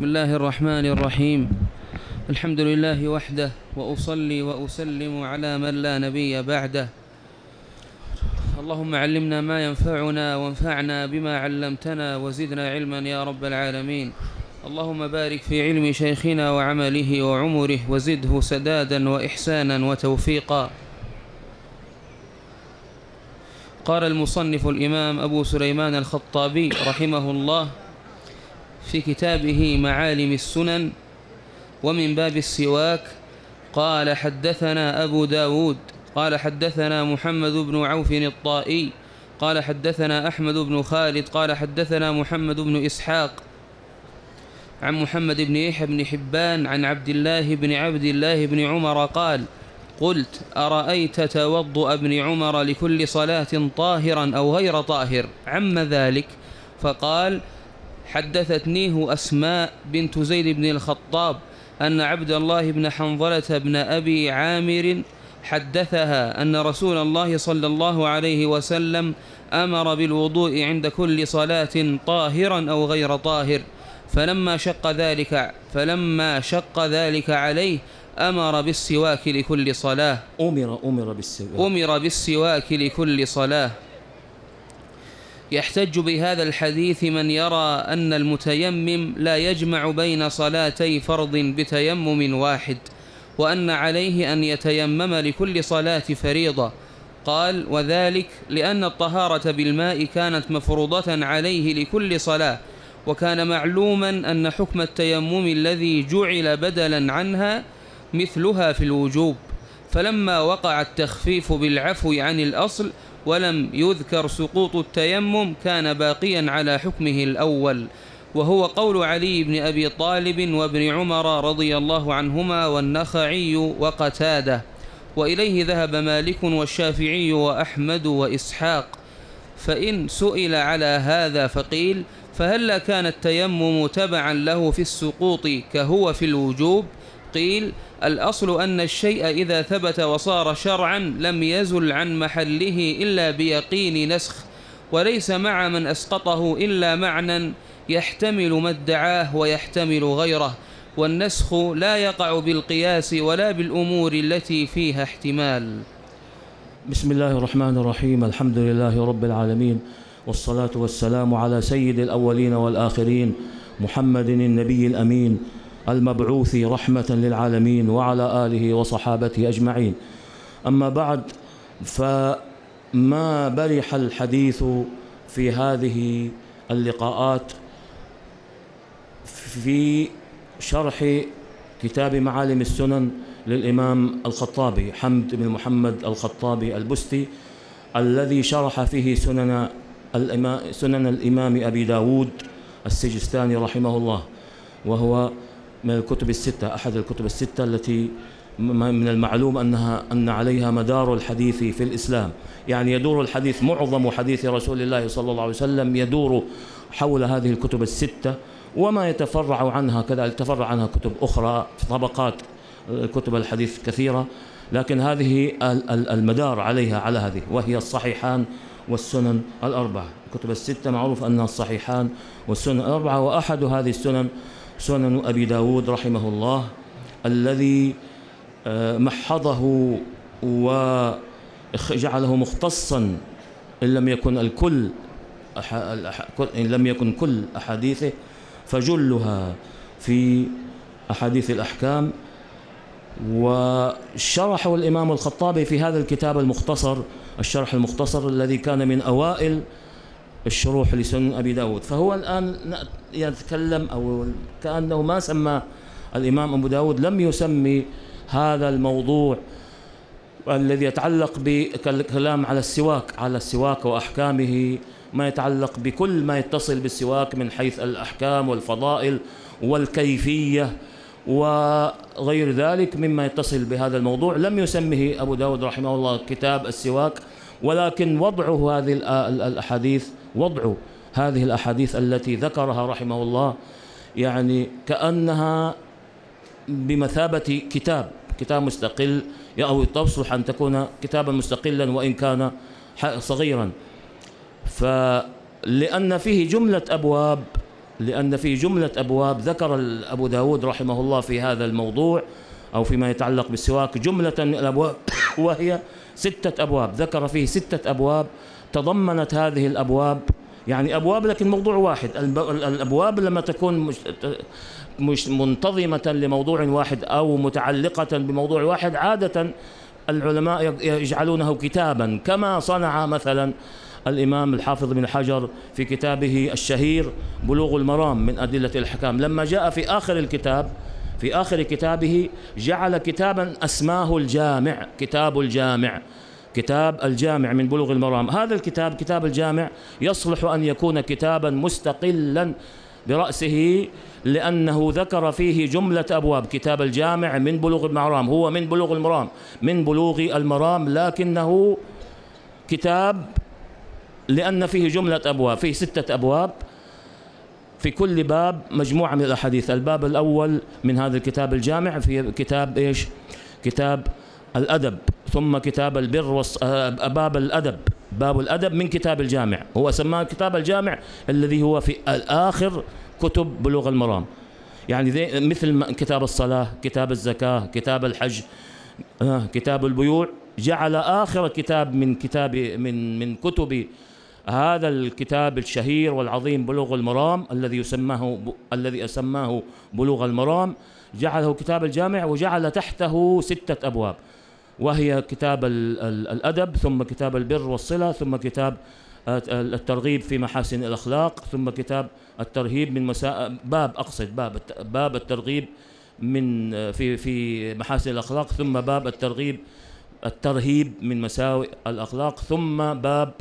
بسم الله الرحمن الرحيم. الحمد لله وحده، وأصلي وأسلم على من لا نبي بعده. اللهم علمنا ما ينفعنا وانفعنا بما علمتنا وزدنا علما يا رب العالمين. اللهم بارك في علم شيخنا وعمله وعمره وزده سدادا وإحسانا وتوفيقا. قال المصنف الإمام أبو سليمان الخطابي رحمه الله في كتابه معالم السنن ومن باب السواك، قال: حدثنا أبو داود قال حدثنا محمد بن عوف الطائي قال حدثنا أحمد بن خالد قال حدثنا محمد بن إسحاق عن محمد بن يحيى بن حبان عن عبد الله بن عمر قال: قلت: أرأيت توضؤ ابن عمر لكل صلاة طاهرا أو غير طاهر؟ عم ذلك؟ فقال: حدثتنيه أسماء بنت زيد بن الخطاب أن عبد الله بن حنظلة بن أبي عامر حدثها أن رسول الله صلى الله عليه وسلم أمر بالوضوء عند كل صلاة طاهرا أو غير طاهر، فلما شق ذلك عليه أمر بالسواك لكل صلاة. أمر بالسواك لكل صلاة. يحتج بهذا الحديث من يرى أن المتيمم لا يجمع بين صلاتي فرض بتيمم واحد، وأن عليه أن يتيمم لكل صلاة فريضة. قال: وذلك لأن الطهارة بالماء كانت مفروضة عليه لكل صلاة، وكان معلوما أن حكم التيمم الذي جعل بدلا عنها مثلها في الوجوب، فلما وقع التخفيف بالعفو عن الأصل ولم يذكر سقوط التيمم كان باقيا على حكمه الأول، وهو قول علي بن أبي طالب وابن عمر رضي الله عنهما والنخعي وقتادة، وإليه ذهب مالك والشافعي وأحمد وإسحاق. فإن سئل على هذا فقيل: فهل كان التيمم تبعا له في السقوط كهو في الوجوب؟ قيل: الأصل أن الشيء إذا ثبت وصار شرعا لم يزل عن محله إلا بيقين نسخ، وليس مع من أسقطه إلا معنى يحتمل ما ادعاه ويحتمل غيره، والنسخ لا يقع بالقياس ولا بالأمور التي فيها احتمال. بسم الله الرحمن الرحيم. الحمد لله رب العالمين، والصلاة والسلام على سيد الأولين والآخرين محمد النبي الأمين المبعوث رحمة للعالمين، وعلى آله وصحابته أجمعين. أما بعد، فما برح الحديث في هذه اللقاءات في شرح كتاب معالم السنن للإمام الخطابي حمد بن محمد الخطابي البستي، الذي شرح فيه سنن الإمام أبي داود السجستاني رحمه الله، وهو من الكتب الستة، أحد الكتب الستة التي من المعلوم أن عليها مدار الحديث في الإسلام. يعني يدور الحديث، معظم حديث رسول الله صلى الله عليه وسلم يدور حول هذه الكتب الستة، وما يتفرع عنها كذلك، تفرع عنها كتب أخرى في طبقات كتب الحديث كثيرة، لكن هذه المدار عليها على هذه، وهي الصحيحان والسنن الأربعة. الكتب الستة معروف أنها الصحيحان والسنن الأربعة، وأحد هذه السنن سنن أبي داود رحمه الله، الذي محضه وجعله مختصا إن لم يكن كل أحاديثه فجلها في أحاديث الأحكام. وشرحه الإمام الخطابي في هذا الكتاب المختصر، الشرح المختصر الذي كان من أوائل الشروح لسنن أبي داود. فهو الآن يتكلم، أو كأنه ما سمى الإمام أبو داود، لم يسمي هذا الموضوع الذي يتعلق بالكلام على السواك وأحكامه، ما يتعلق بكل ما يتصل بالسواك من حيث الأحكام والفضائل والكيفية وغير ذلك مما يتصل بهذا الموضوع، لم يسمه أبو داود رحمه الله كتاب السواك، ولكن وضع هذه الأحاديث التي ذكرها رحمه الله يعني كأنها بمثابة كتاب مستقل، أو تصلح أن تكون كتابا مستقلا وإن كان صغيرا، فلأن فيه جملة أبواب لأن في جملة أبواب ذكر أبو داود رحمه الله في هذا الموضوع أو فيما يتعلق بالسواك جملة من الأبواب، وهي 6 أبواب، ذكر فيه 6 أبواب تضمنت هذه الأبواب، يعني أبواب لكن موضوع واحد. الأبواب لما تكون مش منتظمة لموضوع واحد أو متعلقة بموضوع واحد عادة العلماء يجعلونه كتابا، كما صنع مثلا الإمام الحافظ بن حجر في كتابه الشهير بلوغ المرام من أدلة الأحكام، لما جاء في آخر الكتاب في آخر كتابه جعل كتابا أسماه الجامع، كتاب الجامع، كتاب الجامع من بلوغ المرام. هذا الكتاب كتاب الجامع يصلح أن يكون كتابا مستقلا برأسه، لأنه ذكر فيه جملة أبواب. كتاب الجامع من بلوغ المرام، هو من بلوغ المرام، من بلوغ المرام، لكنه كتاب لأن فيه جملة أبواب، فيه 6 أبواب، في كل باب مجموعة من الأحاديث. الباب الأول من هذا الكتاب الجامع في كتاب إيش؟ كتاب الأدب، ثم كتاب البر باب الأدب، باب الأدب من كتاب الجامع، هو سماه كتاب الجامع الذي هو في آخر كتب بلوغ المرام، يعني مثل كتاب الصلاة، كتاب الزكاة، كتاب الحج، كتاب البيوع، جعل آخر كتاب من كتب هذا الكتاب الشهير والعظيم بلوغ المرام الذي أسماه بلوغ المرام، جعله كتاب الجامع، وجعل تحته 6 أبواب، وهي كتاب الأدب، ثم كتاب البر والصلة، ثم كتاب الترغيب في محاسن الأخلاق، ثم كتاب الترهيب من باب الترغيب من في محاسن الأخلاق، ثم باب الترهيب من مساوئ الأخلاق، ثم باب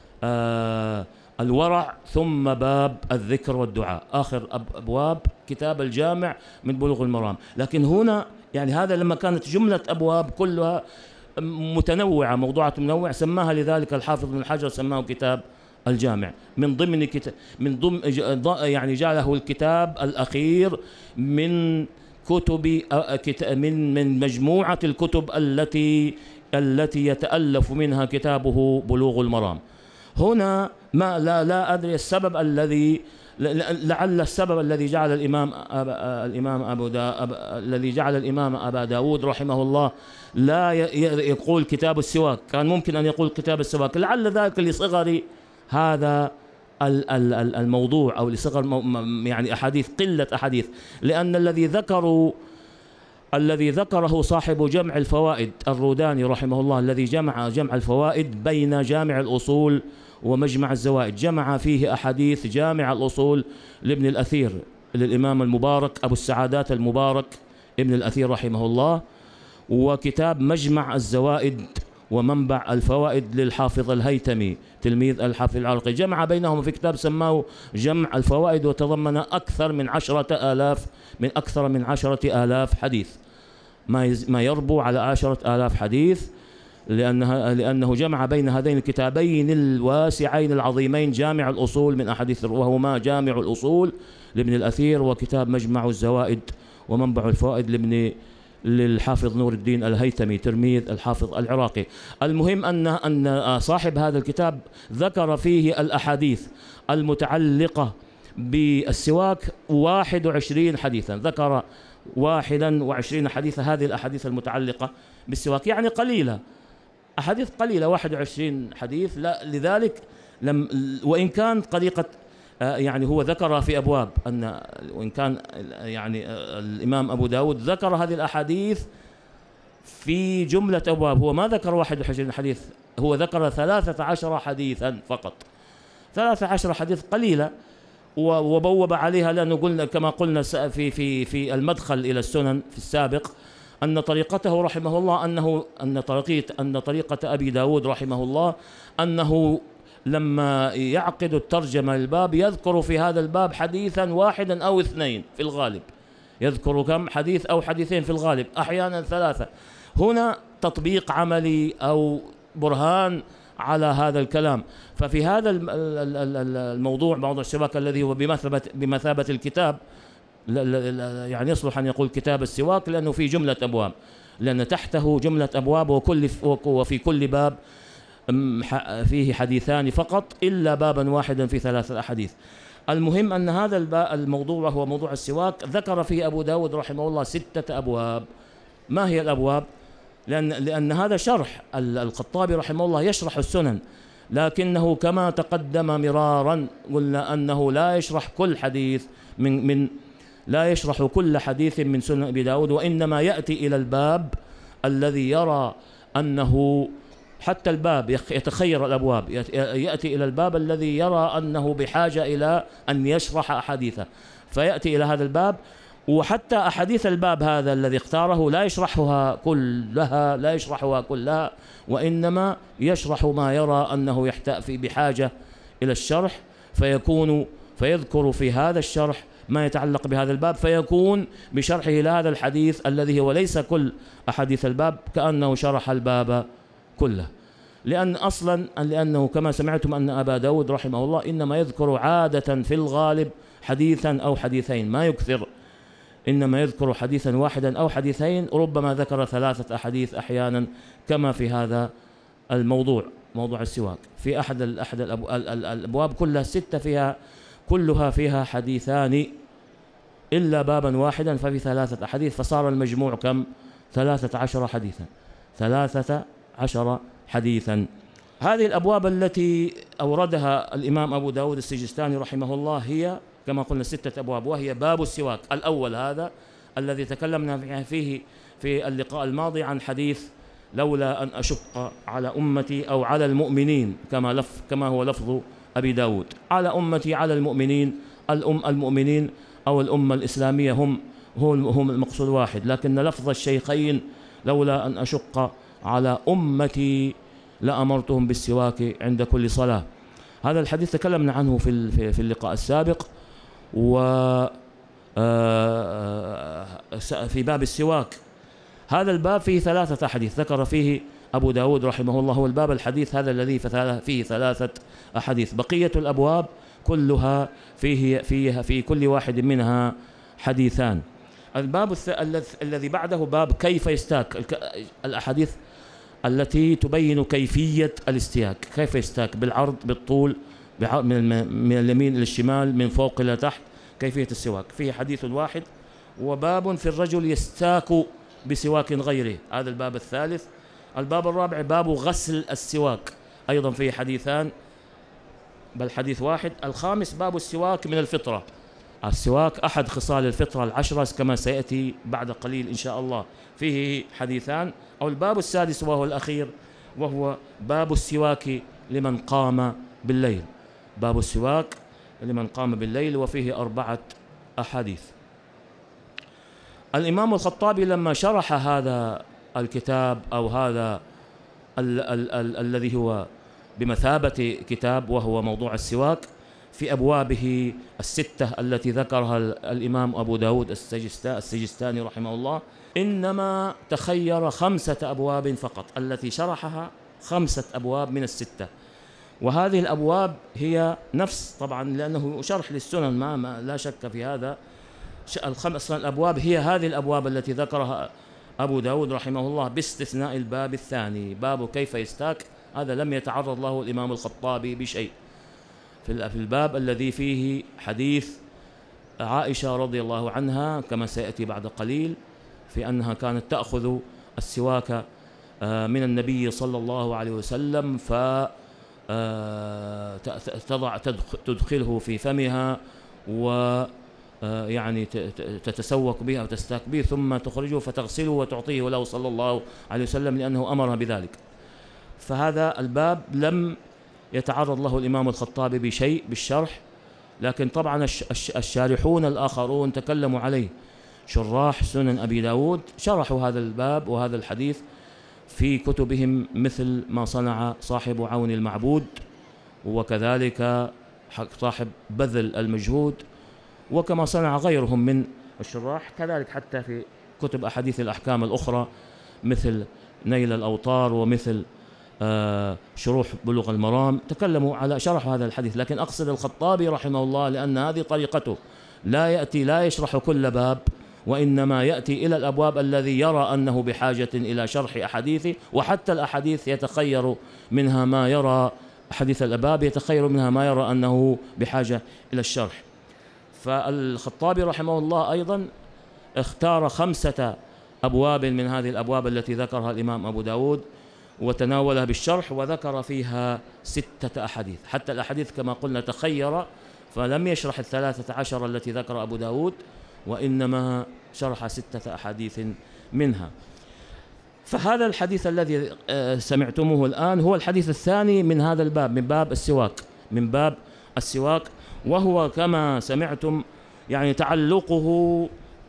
الورع، ثم باب الذكر والدعاء، آخر أبواب كتاب الجامع من بلوغ المرام. لكن هنا يعني هذا لما كانت جملة أبواب كلها متنوعة، موضوعة منوع، سماها لذلك الحافظ بن حجر سماه كتاب الجامع من ضمن يعني جعله الكتاب الأخير من كتب من مجموعة الكتب التي يتألف منها كتابه بلوغ المرام. هنا لا أدري السبب لعل السبب الذي جعل الذي جعل الإمام أبا داود رحمه الله لا يقول كتاب السواك، كان ممكن أن يقول كتاب السواك، لعل ذلك لصغر هذا الموضوع أو لصغر يعني قلة أحاديث، لأن الذي ذكره صاحب جمع الفوائد الروداني رحمه الله، الذي جمع الفوائد بين جامع الأصول ومجمع الزوائد، جمع فيه أحاديث جامع الأصول لابن الأثير للإمام المبارك أبو السعادات المبارك ابن الأثير رحمه الله، وكتاب مجمع الزوائد ومنبع الفوائد للحافظ الهيثمي تلميذ الحافظ العراقي، جمع بينهم في كتاب سماه جمع الفوائد، وتضمن أكثر من 10,000 حديث، ما يربو على 10,000 حديث، لأنه جمع بين هذين الكتابين الواسعين العظيمين جامع الأصول من أحاديث، وهما جامع الأصول لابن الأثير، وكتاب مجمع الزوائد ومنبع الفوائد للحافظ نور الدين الهيثمي تلميذ الحافظ العراقي. المهم أن صاحب هذا الكتاب ذكر فيه الأحاديث المتعلقة بالسواك 21 حديثا، ذكر 21 حديثا، هذه الأحاديث المتعلقة بالسواك يعني قليلة، أحاديث قليلة 21 حديث، لا لذلك وإن كان طريقة يعني هو ذكر في أبواب وإن كان يعني الإمام أبو داود ذكر هذه الأحاديث في جملة أبواب، هو ما ذكر 21 حديث، هو ذكر 13 حديثا فقط، 13 حديث قليلة، وبوب عليها، لأنه قلنا كما قلنا في المدخل إلى السنن في السابق أن طريقته رحمه الله أن طريقة أبي داود رحمه الله أنه لما يعقد الترجمة للباب يذكر في هذا الباب حديثا واحدا أو 2 في الغالب، يذكر كم حديث أو حديثين في الغالب، أحيانا 3. هنا تطبيق عملي أو برهان على هذا الكلام. ففي هذا الموضوع، موضوع السواك الذي هو بمثابة الكتاب، يعني يصلح أن يقول كتاب السواك لأنه في جملة أبواب، لأن تحته جملة أبواب، وفي كل باب فيه حديثان فقط، إلا بابا واحدا في 3 أحاديث. المهم أن هذا الموضوع وهو موضوع السواك ذكر فيه أبو داود رحمه الله 6 أبواب. ما هي الأبواب؟ لأن هذا شرح الخطابي رحمه الله يشرح السنن، لكنه كما تقدم مرارا قلنا أنه لا يشرح كل حديث لا يشرح كل حديث من سنن أبي داود، وإنما يأتي إلى الباب الذي يرى أنه حتى الباب يتخير الأبواب، يأتي إلى الباب الذي يرى أنه بحاجة إلى أن يشرح أحاديثه فيأتي إلى هذا الباب. وحتى أحاديث الباب هذا الذي اختاره لا يشرحها كلها، وإنما يشرح ما يرى أنه يحتاج بحاجة إلى الشرح، فيذكر في هذا الشرح ما يتعلق بهذا الباب، فيكون بشرحه لهذا الحديث الذي هو ليس كل أحاديث الباب كأنه شرح الباب كله. لأنه كما سمعتم أن أبا داود رحمه الله إنما يذكر عادة في الغالب حديثا أو حديثين، ما يكثر، إنما يذكر حديثا واحدا أو حديثين، ربما ذكر 3 أحاديث أحيانا كما في هذا الموضوع، موضوع السواك. في أحد الأبواب كلها 6 كلها فيها حديثان إلا بابا واحدا ففي 3 أحاديث، فصار المجموع كم؟ 13 حديثا. 13 حديثا. هذه الأبواب التي أوردها الإمام أبو داود السجستاني رحمه الله هي كما قلنا 6 أبواب، وهي باب السواك الأول، هذا الذي تكلمنا فيه في اللقاء الماضي عن حديث لولا أن أشق على أمتي أو على المؤمنين، كما هو لفظ أبي داود، على أمتي على المؤمنين، المؤمنين أو الأمة الإسلامية هم المقصود واحد، لكن لفظ الشيخين لولا أن أشق على أمتي لأمرتهم بالسواك عند كل صلاة. هذا الحديث تكلمنا عنه في اللقاء السابق، وفي باب السواك هذا الباب فيه 3 أحاديث ذكر فيه أبو داود رحمه الله، هو الباب الحديث هذا الذي فيه 3 أحاديث. بقية الأبواب كلها في كل واحد منها حديثان. الباب الذي بعده باب كيف يستاك، الأحاديث التي تبين كيفية الاستياك، كيف يستاك، بالعرض بالطول، من اليمين إلى الشمال، من فوق إلى تحت، كيفية السواك. فيه حديث واحد. وباب في الرجل يستاك بسواك غيره، هذا الباب الثالث. الباب الرابع باب غسل السواك، أيضا فيه حديثان بل حديث واحد. الخامس باب السواك من الفطرة، السواك أحد خصال الفطرة 10 كما سيأتي بعد قليل إن شاء الله، فيه حديثان. أو الباب السادس وهو الأخير، وهو باب السواك لمن قام بالليل، باب السواك لمن قام بالليل، وفيه 4 أحاديث. الإمام الخطابي لما شرح هذا الكتاب أو هذا الذي هو بمثابة كتاب وهو موضوع السواك، في أبوابه 6 التي ذكرها الإمام أبو داود السجستاني رحمه الله، إنما تخير 5 أبواب فقط، التي شرحها 5 أبواب من 6. وهذه الأبواب هي نفس، طبعا لأنه شرح للسنن ما لا شك في هذا، ال5 الأبواب هي هذه الأبواب التي ذكرها أبو داود رحمه الله، باستثناء الباب الثاني باب كيف يستاك، هذا لم يتعرض له الإمام الخطابي بشيء. في الباب الذي فيه حديث عائشة رضي الله عنها كما سيأتي بعد قليل، في أنها كانت تأخذ السواك من النبي صلى الله عليه وسلم تدخله في فمها يعني تتسوق به أو تستاك به، ثم تخرجه فتغسله وتعطيه له صلى الله عليه وسلم لأنه أمرها بذلك. فهذا الباب لم يتعرض له الإمام الخطابي بشيء بالشرح، لكن طبعا الشارحون الآخرون تكلموا عليه، شراح سنن أبي داود شرحوا هذا الباب وهذا الحديث في كتبهم، مثل ما صنع صاحب عون المعبود، وكذلك صاحب بذل المجهود، وكما صنع غيرهم من الشراح، كذلك حتى في كتب أحاديث الأحكام الأخرى مثل نيل الأوطار ومثل شروح بلوغ المرام، تكلموا على شرح هذا الحديث. لكن أقصد الخطابي رحمه الله، لأن هذه طريقته، لا يشرح كل باب، وإنما يأتي إلى الأبواب الذي يرى أنه بحاجة إلى شرح أحاديثه، وحتى الأحاديث يتخير منها ما يرى حديث الأبواب يتخير منها ما يرى أنه بحاجة إلى الشرح. فالخطابي رحمه الله أيضا اختار 5 أبواب من هذه الأبواب التي ذكرها الإمام أبو داود وتناولها بالشرح، وذكر فيها 6 أحاديث. حتى الأحاديث كما قلنا تخير، فلم يشرح 13 التي ذكر أبو داود، وإنما شرح 6 أحاديث منها. فهذا الحديث الذي سمعتموه الآن هو الحديث الثاني من هذا الباب، من باب السواك، وهو كما سمعتم يعني تعلقه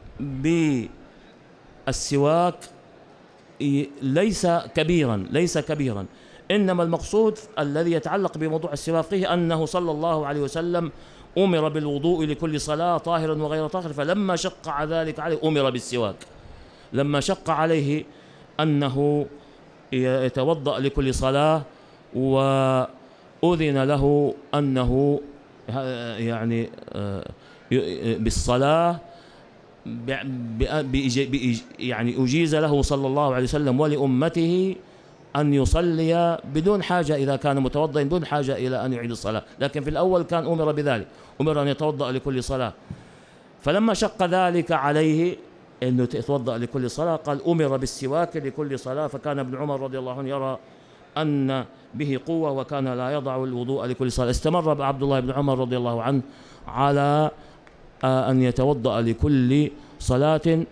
بالسواك ليس كبيرا، إنما المقصود الذي يتعلق بموضوع السواك فيه أنه صلى الله عليه وسلم أمر بالوضوء لكل صلاة طاهرا وغير طاهر، فلما شق ذلك عليه أمر بالسواك. لما شق عليه أنه يتوضأ لكل صلاة، وأذن له أنه يعني بالصلاة يعني أجيز له صلى الله عليه وسلم ولأمته أن يصلي بدون حاجة إذا كان متوضئا، بدون حاجة إلى أن يعيد الصلاة. لكن في الأول كان أمر بذلك، أمر أن يتوضأ لكل صلاة. فلما شق ذلك عليه أنه يتوضأ لكل صلاة قال أمر بالسواك لكل صلاة. فكان ابن عمر رضي الله عنه يرى أن به قوة وكان لا يضع الوضوء لكل صلاة. استمر عبد الله بن عمر رضي الله عنه على أن يتوضأ لكل صلاة،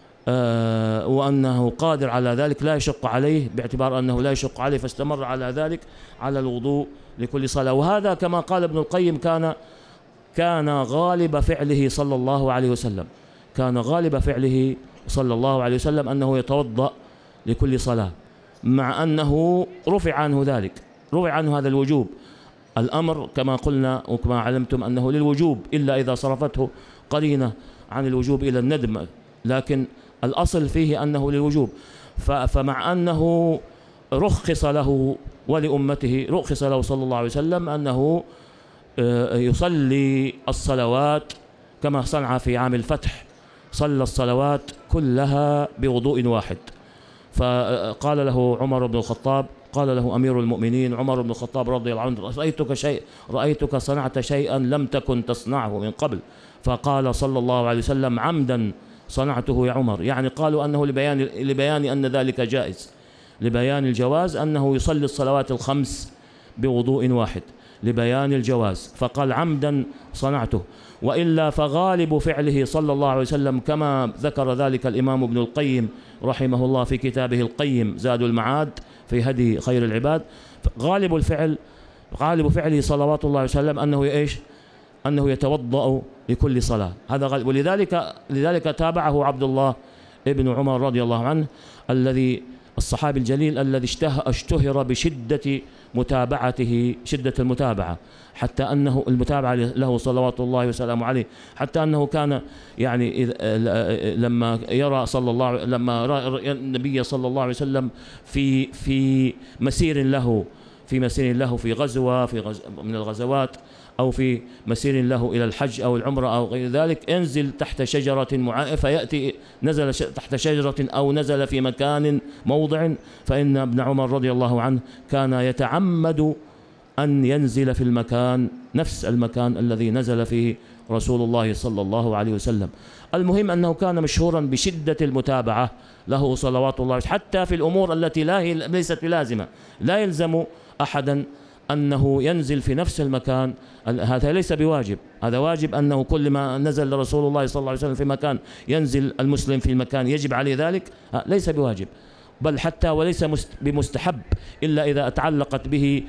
وأنه قادر على ذلك لا يشق عليه، باعتبار أنه لا يشق عليه، فاستمر على ذلك على الوضوء لكل صلاة. وهذا كما قال ابن القيم كان غالب فعله صلى الله عليه وسلم، كان غالب فعله صلى الله عليه وسلم أنه يتوضأ لكل صلاة، مع أنه رفع عنه ذلك، رفع عنه هذا الوجوب. الأمر كما قلنا وكما علمتم أنه للوجوب إلا إذا صرفته قرينة عن الوجوب إلى الندم، لكن الأصل فيه أنه للوجوب. فمع أنه رخص له ولأمته، رخص له صلى الله عليه وسلم أنه يصلي الصلوات كما صنع في عام الفتح، صلى الصلوات كلها بوضوء واحد. فقال له عمر بن الخطاب، قال له أمير المؤمنين عمر بن الخطاب رضي الله عنه رأيتك صنعت شيئا لم تكن تصنعه من قبل. فقال صلى الله عليه وسلم عمدا صنعته يا عمر، يعني قالوا أنه لبيان أن ذلك جائز، لبيان الجواز أنه يصلي الصلوات الخمس بوضوء واحد، لبيان الجواز، فقال عمدا صنعته. وإلا فغالب فعله صلى الله عليه وسلم كما ذكر ذلك الإمام ابن القيم رحمه الله في كتابه القيم زاد المعاد في هدي خير العباد، غالب فعله صلوات الله عليه وسلم أنه يتوضأ لكل صلاة، هذا غالب. ولذلك تابعه عبد الله ابن عمر رضي الله عنه الصحابي الجليل الذي اشتهر بشدة متابعته، شدة المتابعة، حتى أنه المتابعة له صلوات الله وسلامه عليه، حتى أنه كان يعني لما رأى النبي صلى الله عليه وسلم في مسير له في غزوة من الغزوات، أو في مسير له إلى الحج أو العمرة أو غير ذلك، انزل تحت شجرة فيأتي نزل تحت شجرة أو نزل في مكان موضع، فإن ابن عمر رضي الله عنه كان يتعمد أن ينزل في المكان نفس المكان الذي نزل فيه رسول الله صلى الله عليه وسلم. المهم أنه كان مشهورا بشدة المتابعة له صلوات الله، حتى في الأمور التي ليست بلازمة، لا يلزم أحدا أنه ينزل في نفس المكان، هذا ليس بواجب، هذا واجب أنه كل ما نزل رسول الله صلى الله عليه وسلم في مكان ينزل المسلم في المكان يجب عليه ذلك، ليس بواجب، بل حتى وليس بمستحب إلا إذا تعلقت به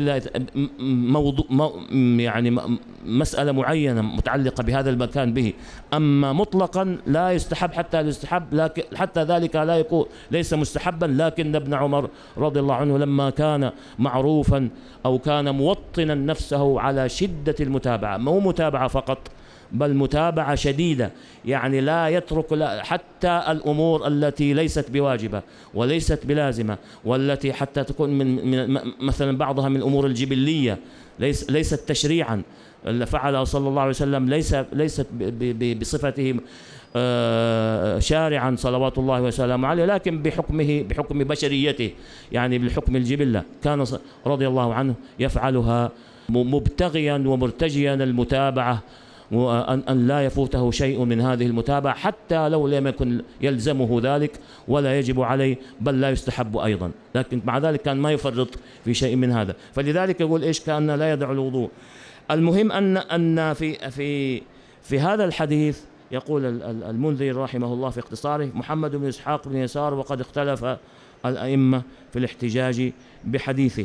يعني مسألة معينة متعلقة بهذا المكان به. أما مطلقا لا يستحب حتى ذلك لا يكون ليس مستحبا. لكن ابن عمر رضي الله عنه لما كان معروفا أو كان موطنا نفسه على شدة المتابعة، مو متابعة فقط بل متابعة شديدة، يعني لا يترك حتى الأمور التي ليست بواجبة وليست بلازمة، والتي حتى تكون من مثلا بعضها من الأمور الجبلية ليست تشريعا، فعل صلى الله عليه وسلم ليست بصفته شارعا صلوات الله وسلامه عليه، لكن بحكم بشريته، يعني بالحكم الجبلة، كان رضي الله عنه يفعلها مبتغيا ومرتجيا المتابعة، وأن لا يفوته شيء من هذه المتابعة حتى لو لم يكن يلزمه ذلك ولا يجب عليه، بل لا يستحب أيضا، لكن مع ذلك كان ما يفرط في شيء من هذا. فلذلك يقول إيش؟ كأن لا يدع الوضوء. المهم أن في هذا الحديث يقول المنذر رحمه الله في اختصاره: محمد بن إسحاق بن يسار، وقد اختلف الأئمة في الاحتجاج بحديثه.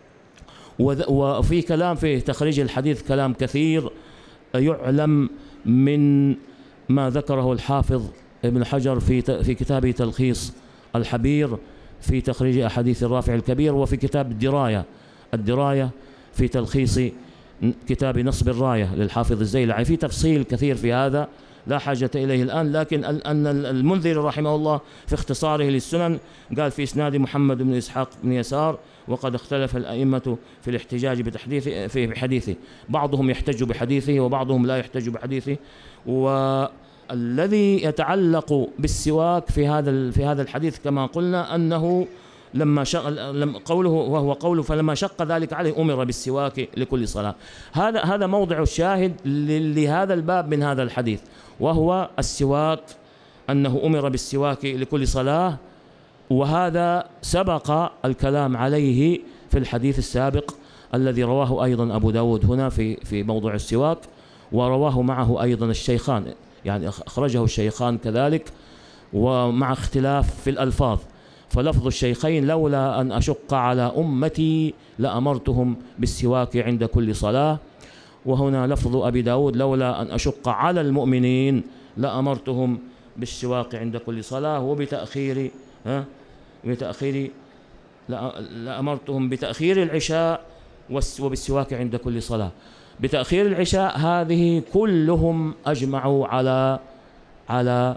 وفي كلام في تخريج الحديث كلام كثير يعلم من ما ذكره الحافظ ابن حجر في كتابه تلخيص الحبير في تخريج أحاديث الرافع الكبير، وفي كتاب الدراية في تلخيص كتاب نصب الراية للحافظ الزيلعي، في تفصيل كثير في هذا لا حاجة إليه الآن. لكن أن المنذر رحمه الله في اختصاره للسنن قال في إسناد محمد بن إسحاق بن يسار: وقد اختلف الأئمة في الاحتجاج بحديثه، بعضهم يحتج بحديثه وبعضهم لا يحتج بحديثه. والذي يتعلق بالسواك في هذا الحديث كما قلنا أنه لما قوله فلما شق ذلك عليه أمر بالسواك لكل صلاة. هذا موضع الشاهد لهذا الباب من هذا الحديث، وهو السواك، أنه أمر بالسواك لكل صلاة، وهذا سبق الكلام عليه في الحديث السابق الذي رواه أيضا أبو داود هنا في موضوع السواك، ورواه معه أيضا الشيخان، يعني أخرجه الشيخان كذلك، ومع اختلاف في الألفاظ. فلفظ الشيخين: لولا أن أشق على أمتي لأمرتهم بالسواك عند كل صلاة. وهنا لفظ أبي داود: لولا أن أشق على المؤمنين لأمرتهم بالسواك عند كل صلاة. وبتأخير لأمرتهم بتأخير العشاء وبالسواك عند كل صلاة. بتأخير العشاء هذه كلهم أجمعوا على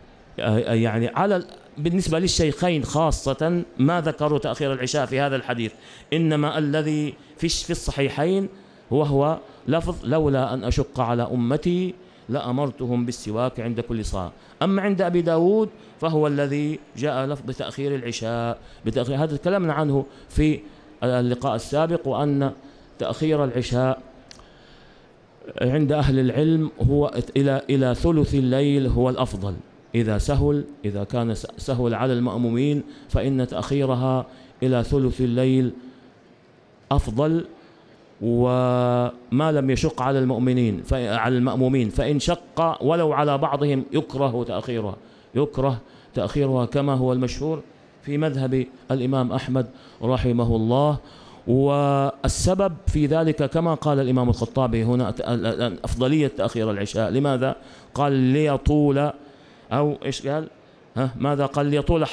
بالنسبة للشيخين خاصة ما ذكروا تأخير العشاء في هذا الحديث، إنما الذي في الصحيحين هو لفظ: لولا أن أشق على أمتي لأمرتهم بالسواك عند كل صلاة. أما عند أبي داود فهو الذي جاء لفظ بتأخير العشاء. هذا تكلمنا عنه في اللقاء السابق، وأن تأخير العشاء عند أهل العلم هو إلى ثلث الليل هو الأفضل. إذا كان سهل على المأمومين فإن تأخيرها إلى ثلث الليل أفضل، وما لم يشق على المأمومين فإن شق ولو على بعضهم يكره تأخيرها كما هو المشهور في مذهب الإمام أحمد رحمه الله. والسبب في ذلك كما قال الإمام الخطابي هنا أفضلية تأخير العشاء. لماذا؟ قال: ليطول، أو إيش قال؟ ماذا قال؟ ليطول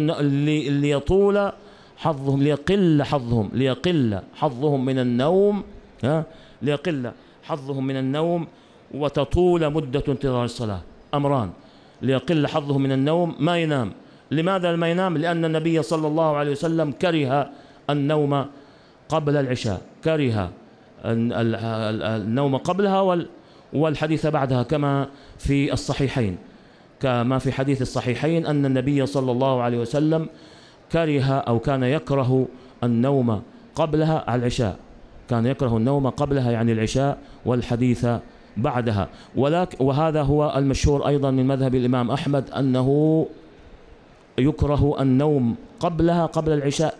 حظهم، ليقل حظهم من النوم، ليقل حظهم من النوم وتطول مدة انتظار الصلاة. أمران: ليقل حظهم من النوم، ما ينام. لماذا ما ينام؟ لأن النبي صلى الله عليه وسلم كره النوم قبل العشاء، كره النوم قبلها والحديث بعدها، كما في الصحيحين، كما في حديث الصحيحين أن النبي صلى الله عليه وسلم كره أو كان يكره النوم قبلها على العشاء، كان يكره النوم قبلها يعني العشاء، والحديث بعدها. وهذا هو المشهور أيضا من مذهب الإمام أحمد أنه يكره النوم قبلها قبل العشاء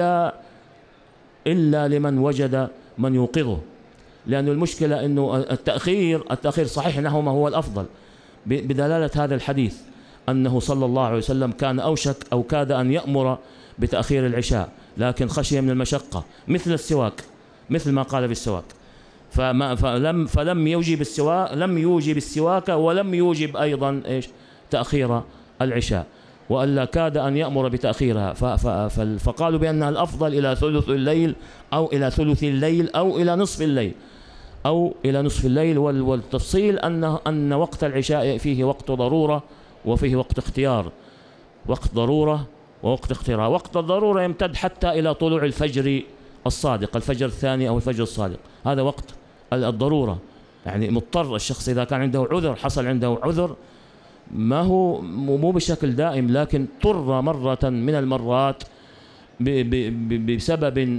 إلا لمن وجد من يوقظه، لأن المشكلة أنه التأخير صحيح أنه ما هو الأفضل بدلالة هذا الحديث أنه صلى الله عليه وسلم كان أوشك أو كاد أن يأمر بتأخير العشاء، لكن خشي من المشقة مثل السواك، مثل ما قال بالسواك، فلم يوجب السواك ولم يوجب أيضا تأخير العشاء، وألا كاد أن يأمر بتأخيرها. فقالوا بأنها الأفضل إلى ثلث الليل أو إلى ثلث الليل أو إلى نصف الليل والتفصيل أن وقت العشاء فيه وقت ضرورة وفيه وقت اختيار، وقت ضرورة ووقت اختيار. وقت الضرورة يمتد حتى إلى طلوع الفجر الصادق، الفجر الثاني أو الفجر الصادق، هذا وقت الضرورة، يعني مضطر الشخص إذا كان عنده عذر، حصل عنده عذر مو بشكل دائم، لكن اضطر مرة من المرات بسبب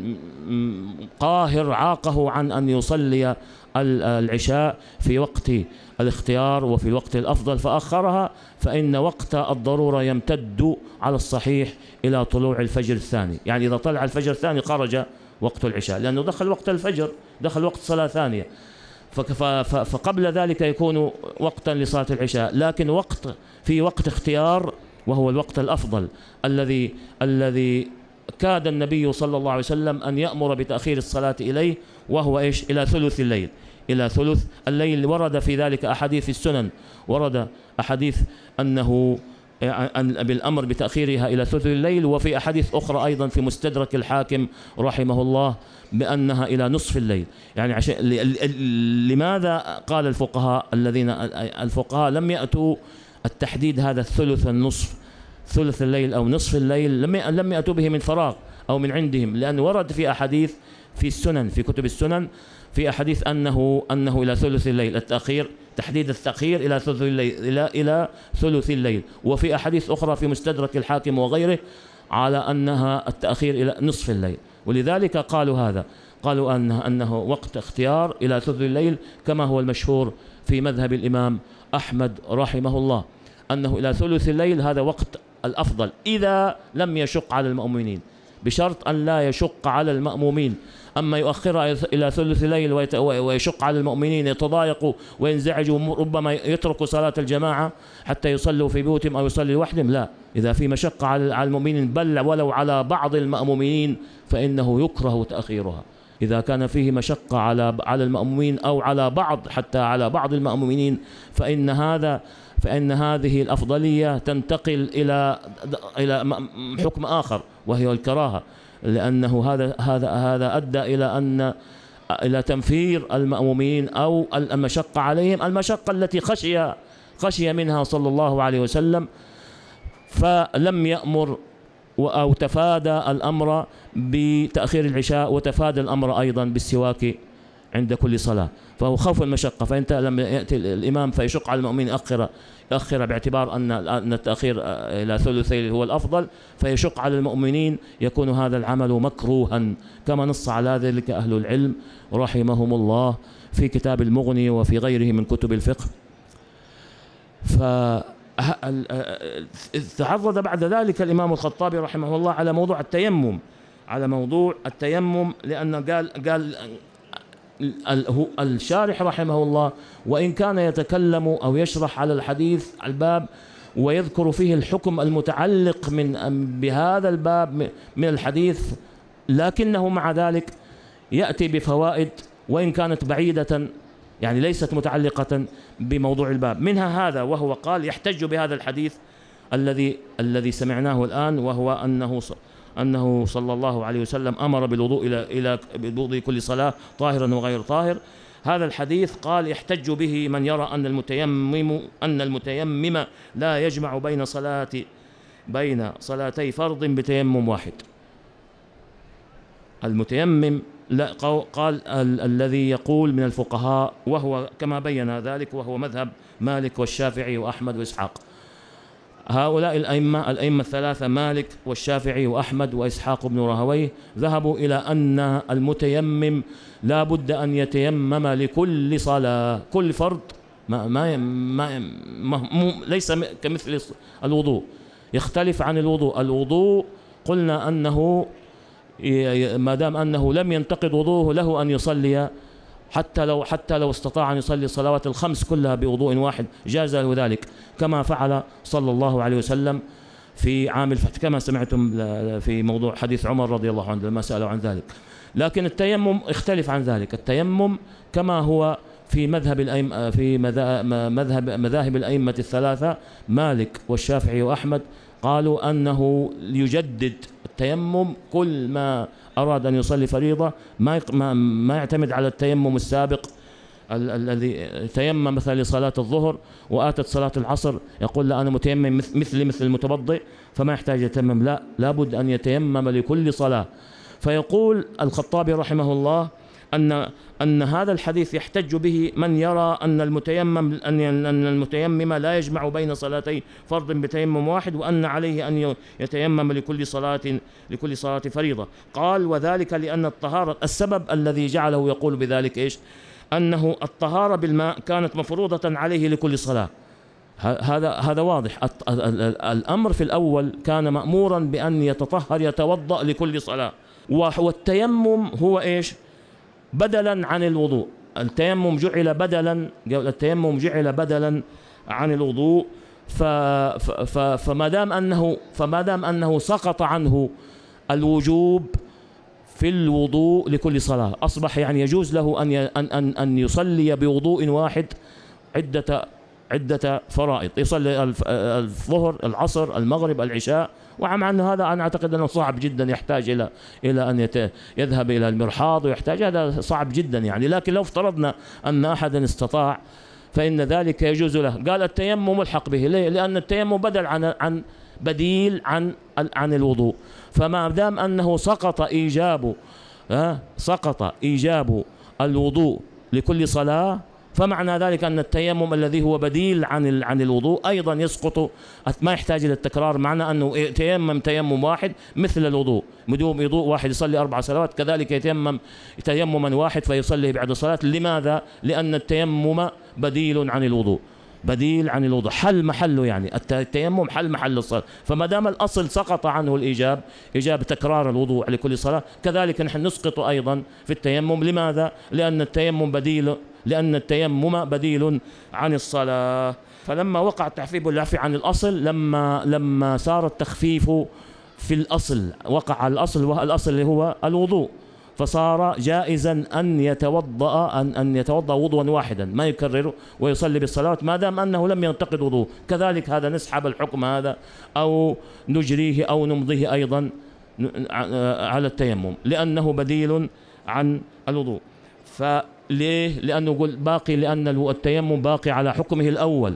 قاهر عاقه عن أن يصلي العشاء في وقت الاختيار وفي الوقت الأفضل فأخرها، فإن وقت الضرورة يمتد على الصحيح إلى طلوع الفجر الثاني. يعني إذا طلع الفجر الثاني خرج وقت العشاء، لأنه دخل وقت الفجر، دخل وقت صلاة ثانية، فقبل ذلك يكون وقتا لصلاة العشاء، لكن في وقت اختيار وهو الوقت الأفضل الذي كاد النبي صلى الله عليه وسلم أن يأمر بتأخير الصلاة إليه، وهو إيش؟ إلى ثلث الليل. إلى ثلث الليل ورد في ذلك أحاديث السنن، ورد أحاديث أنه بالأمر بتأخيرها إلى ثلث الليل، وفي أحاديث أخرى أيضا في مستدرك الحاكم رحمه الله بأنها إلى نصف الليل. يعني لماذا قال الفقهاء لم يأتوا التحديد هذا الثلث النصف، ثلث الليل أو نصف الليل، لم يأتوا به من فراغ أو من عندهم، لأن ورد في أحاديث في السنن، في كتب السنن، في أحاديث أنه إلى ثلث الليل، التأخير، تحديد التأخير إلى ثلث الليل، إلى ثلث الليل، وفي أحاديث أخرى في مستدرك الحاكم وغيره على أنها التأخير إلى نصف الليل. ولذلك قالوا أنه وقت اختيار إلى ثلث الليل، كما هو المشهور في مذهب الإمام أحمد رحمه الله، أنه إلى ثلث الليل هذا وقت الأفضل إذا لم يشق على المأمومين، بشرط أن لا يشق على المأمومين. أما يؤخرها إلى ثلث الليل ويشق على المؤمنين، يتضايقوا وينزعجوا، ربما يتركوا صلاة الجماعة حتى يصلوا في بيوتهم أو يصلي لوحدهم، لا، إذا في مشقة على المؤمنين بل ولو على بعض المأمومين فإنه يكره تأخيرها. إذا كان فيه مشقة على المأمومين أو حتى على بعض المأمومين، فإن هذه الأفضلية تنتقل إلى حكم آخر وهي الكراهة، لأنه هذا أدى إلى تنفير المأمومين أو المشقة عليهم، المشقة التي خشي منها صلى الله عليه وسلم، فلم يأمر أو تفادى الأمر بتأخير العشاء، وتفادى الأمر أيضا بالسواك عند كل صلاة، فهو خوف المشقة. فأنت لما يأتي الإمام فيشق على المؤمن يؤخر باعتبار أن التأخير إلى ثلثي هو الأفضل، فيشق على المؤمنين، يكون هذا العمل مكروها، كما نص على ذلك أهل العلم رحمهم الله في كتاب المغني وفي غيره من كتب الفقه. تعرض بعد ذلك الإمام الخطابي رحمه الله على موضوع التيمم، لأن قال الشارح رحمه الله وإن كان يتكلم أو يشرح على الحديث الباب ويذكر فيه الحكم المتعلق بهذا الباب من الحديث، لكنه مع ذلك يأتي بفوائد وإن كانت بعيدة، يعني ليست متعلقة بموضوع الباب. منها هذا، وهو قال يحتج بهذا الحديث الذي سمعناه الآن، وهو أنه صلى الله عليه وسلم أمر بالوضوء إلى كل صلاة طاهرا وغير طاهر. هذا الحديث قال يحتج به من يرى أن المتيمم لا يجمع بين صلاتي فرض بتيمم واحد. المتيمم لا، قال الذي يقول من الفقهاء، وهو كما بين ذلك وهو مذهب مالك والشافعي وأحمد وإسحاق. هؤلاء الأئمة الثلاثة مالك والشافعي وأحمد وإسحاق بن راهويه ذهبوا إلى أن المتيمم لا بد أن يتيمم لكل صلاة، كل فرض، ليس كمثل الوضوء، يختلف عن الوضوء. الوضوء قلنا أنه ما دام أنه لم ينتقض وضوءه له أن يصلي، حتى لو استطاع أن يصلي الصلوات الخمس كلها بوضوء واحد جاز له ذلك، كما فعل صلى الله عليه وسلم في عام الفتح، كما سمعتم في موضوع حديث عمر رضي الله عنه لما سألوا عن ذلك. لكن التيمم اختلف عن ذلك. التيمم كما هو في مذاهب الأئمة الثلاثة مالك والشافعي وأحمد، قالوا أنه يجدد التيمم كل ما أراد أن يصلي فريضة، ما يعتمد على التيمم السابق الذي تيمم مثلا لصلاة الظهر وآتت صلاة العصر يقول لا أنا متيمم مثل المتوضئ فما يحتاج يتيمم، لا، لابد أن يتيمم لكل صلاة. فيقول الخطابي رحمه الله أن هذا الحديث يحتج به من يرى أن المتيمم لا يجمع بين صلاتي فرض بتيمم واحد، وأن عليه أن يتيمم لكل صلاة فريضة. قال: وذلك لأن الطهارة، السبب الذي جعله يقول بذلك إيش؟ أنه الطهارة بالماء كانت مفروضة عليه لكل صلاة. هذا واضح. الأمر في الأول كان مأمورا بأن يتطهر يتوضأ لكل صلاة، والتيمم هو إيش؟ بدلا عن الوضوء. التيمم جعل بدلا عن الوضوء. فما دام أنه سقط عنه الوجوب في الوضوء لكل صلاة، أصبح يعني يجوز له أن يصلي بوضوء واحد عدة فرائض، يصلي الظهر، العصر، المغرب، العشاء. ومع أن هذا أنا أعتقد أنه صعب جدا، يحتاج إلى أن يذهب إلى المرحاض، ويحتاج، هذا صعب جدا يعني. لكن لو افترضنا أن أحدا استطاع فإن ذلك يجوز له. قال: التيمم ملحق به. ليه؟ لأن التيمم بديل عن الوضوء. فما دام أنه سقط إيجاب الوضوء لكل صلاة، فمعنى ذلك أن التيمم الذي هو بديل عن الوضوء أيضا يسقط، ما يحتاج إلى التكرار. معنى أنه يتيمم تيمم واحد مثل الوضوء، وضوء واحد يصلي 4 صلوات، كذلك يتيمم تيمما واحد فيصلي بعد صلاة. لماذا؟ لأن التيمم بديل عن الوضوء، حل محله، يعني التيمم حل محل الصلاة. فما دام الأصل سقط عنه إيجاب تكرار الوضوء لكل صلاة، كذلك نحن نسقط أيضا في التيمم. لماذا؟ لأن التيمم بديل عن الصلاة. فلما وقع التخفيف والعفو عن الأصل، لما صار التخفيف في الأصل، وقع على الأصل اللي هو الوضوء، فصار جائزا أن يتوضأ وضوءا واحدا، ما يكرره ويصلي بالصلاة ما دام أنه لم ينتقد وضوء. كذلك هذا نسحب الحكم هذا أو نجريه أو نمضيه أيضا على التيمم، لأنه بديل عن الوضوء. فليه؟ لأنه يقول باقي، لأن التيمم باقي على حكمه الأول.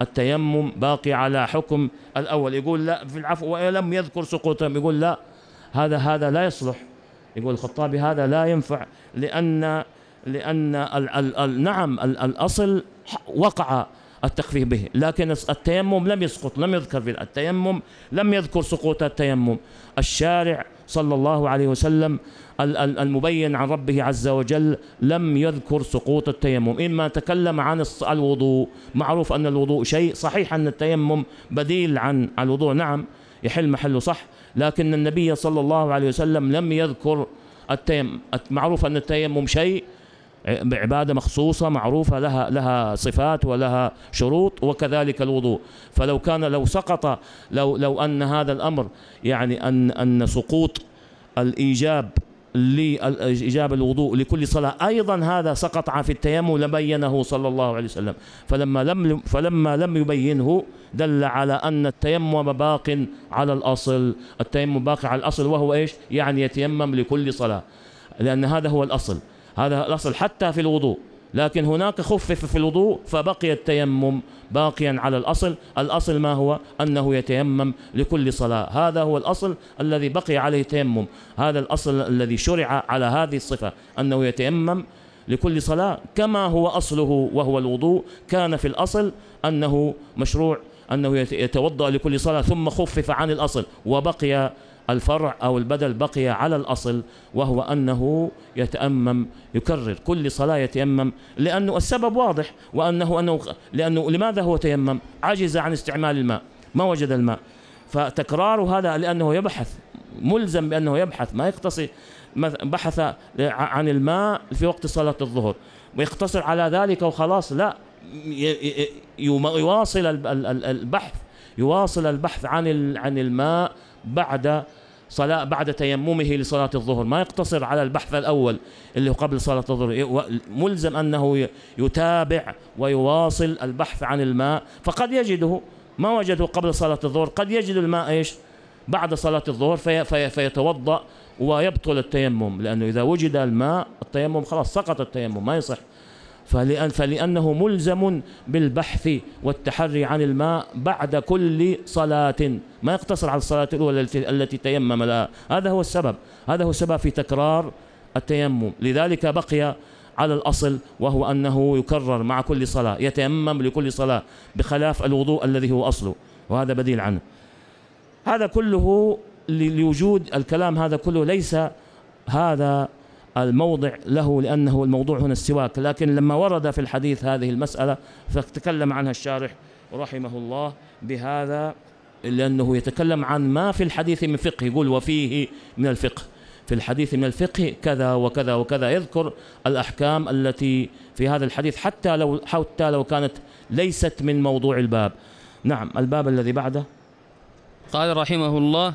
يقول لا في العفو ولم يذكر سقوطه، يقول لا، هذا لا يصلح. يقول الخطابي هذا لا ينفع، لأن نعم الأصل وقع التخفيف به، لكن التيمم لم يسقط، لم يذكر في التيمم، لم يذكر سقوط التيمم. الشارع صلى الله عليه وسلم المبين عن ربه عز وجل لم يذكر سقوط التيمم، إما تكلم عن الوضوء. معروف أن الوضوء شيء، صحيح أن التيمم بديل عن الوضوء، نعم يحل محله صح، لكن النبي صلى الله عليه وسلم لم يذكر التيمم. معروف أن التيمم شيء، عبادة مخصوصة معروفة لها صفات ولها شروط، وكذلك الوضوء. لو سقط، لو أن هذا الأمر يعني أن سقوط الإيجاب الوضوء لكل صلاة أيضا هذا سقط في التيمم لبينه صلى الله عليه وسلم. فلما لم يبينه دل على أن التيمم باق على الأصل. وهو إيش؟ يعني يتيمم لكل صلاة، لأن هذا هو الأصل حتى في الوضوء. لكن هناك خفف في الوضوء فبقي التيمم باقيا على الأصل ما هو؟ أنه يتيمم لكل صلاة. هذا هو الأصل الذي بقي عليه التيمم، هذا الأصل الذي شرع على هذه الصفة، أنه يتيمم لكل صلاة كما هو أصله وهو الوضوء. كان في الأصل أنه مشروع أنه يتوضأ لكل صلاة، ثم خفف عن الأصل وبقي الفرع أو البدل بقي على الأصل، وهو أنه يتأمم، يكرر كل صلاة يتيمم، لأنه السبب واضح، لأنه لماذا هو تيمم؟ عجز عن استعمال الماء، ما وجد الماء، فتكرار هذا لأنه يبحث، ملزم بأنه يبحث، ما يقتصر بحث عن الماء في وقت صلاة الظهر ويقتصر على ذلك وخلاص، لا، يواصل البحث عن الماء بعد تيممه لصلاة الظهر، ما يقتصر على البحث الأول اللي هو قبل صلاة الظهر، ملزم أنه يتابع ويواصل البحث عن الماء. فقد يجده، ما وجده قبل صلاة الظهر، قد يجد الماء إيش؟ بعد صلاة الظهر فيتوضأ ويبطل التيمم، لأنه إذا وجد الماء التيمم خلاص سقط التيمم، ما يصح. فلأنه ملزم بالبحث والتحري عن الماء بعد كل صلاة، ما يقتصر على الصلاة الأولى التي تيمم لها. هذا هو السبب في تكرار التيمم، لذلك بقي على الأصل، وهو أنه يكرر مع كل صلاة، يتيمم لكل صلاة بخلاف الوضوء الذي هو أصله، وهذا بديل عنه. هذا كله لوجود الكلام، هذا كله ليس هذا الموضع له، لأنه الموضوع هنا السواك، لكن لما ورد في الحديث هذه المسألة فتكلم عنها الشارح رحمه الله بهذا، لأنه يتكلم عن ما في الحديث من فقه، يقول وفيه من الفقه، في الحديث من الفقه كذا وكذا وكذا، يذكر الأحكام التي في هذا الحديث حتى لو كانت ليست من موضوع الباب. نعم، الباب الذي بعده قال رحمه الله: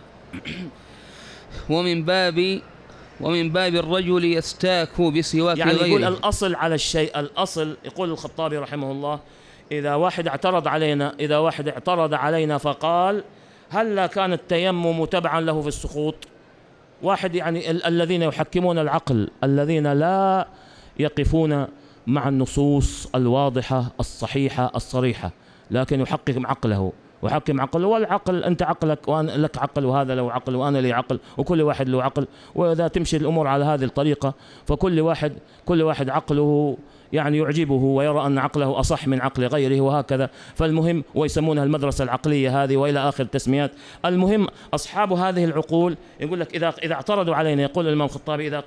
ومن باب الرجل يستاك بسواك يعني غيره. يقول الأصل على الشيء، الأصل يقول الخطابي رحمه الله: إذا واحد اعترض علينا فقال: هل كان التيمم تبعا له في السقوط؟ واحد يعني الذين يحكمون العقل، الذين لا يقفون مع النصوص الواضحة الصحيحة الصريحة، لكن يحكم عقله، والعقل أنت عقلك وأنا لك عقل، وهذا له عقل وأنا لي عقل، وكل واحد له عقل، وإذا تمشي الأمور على هذه الطريقة فكل واحد عقله يعني يعجبه ويرى أن عقله أصح من عقل غيره، وهكذا. فالمهم، ويسمونها المدرسة العقلية هذه وإلى آخر التسميات. المهم أصحاب هذه العقول يقول لك إذا اعترضوا علينا، يقول الإمام الخطابي: إذا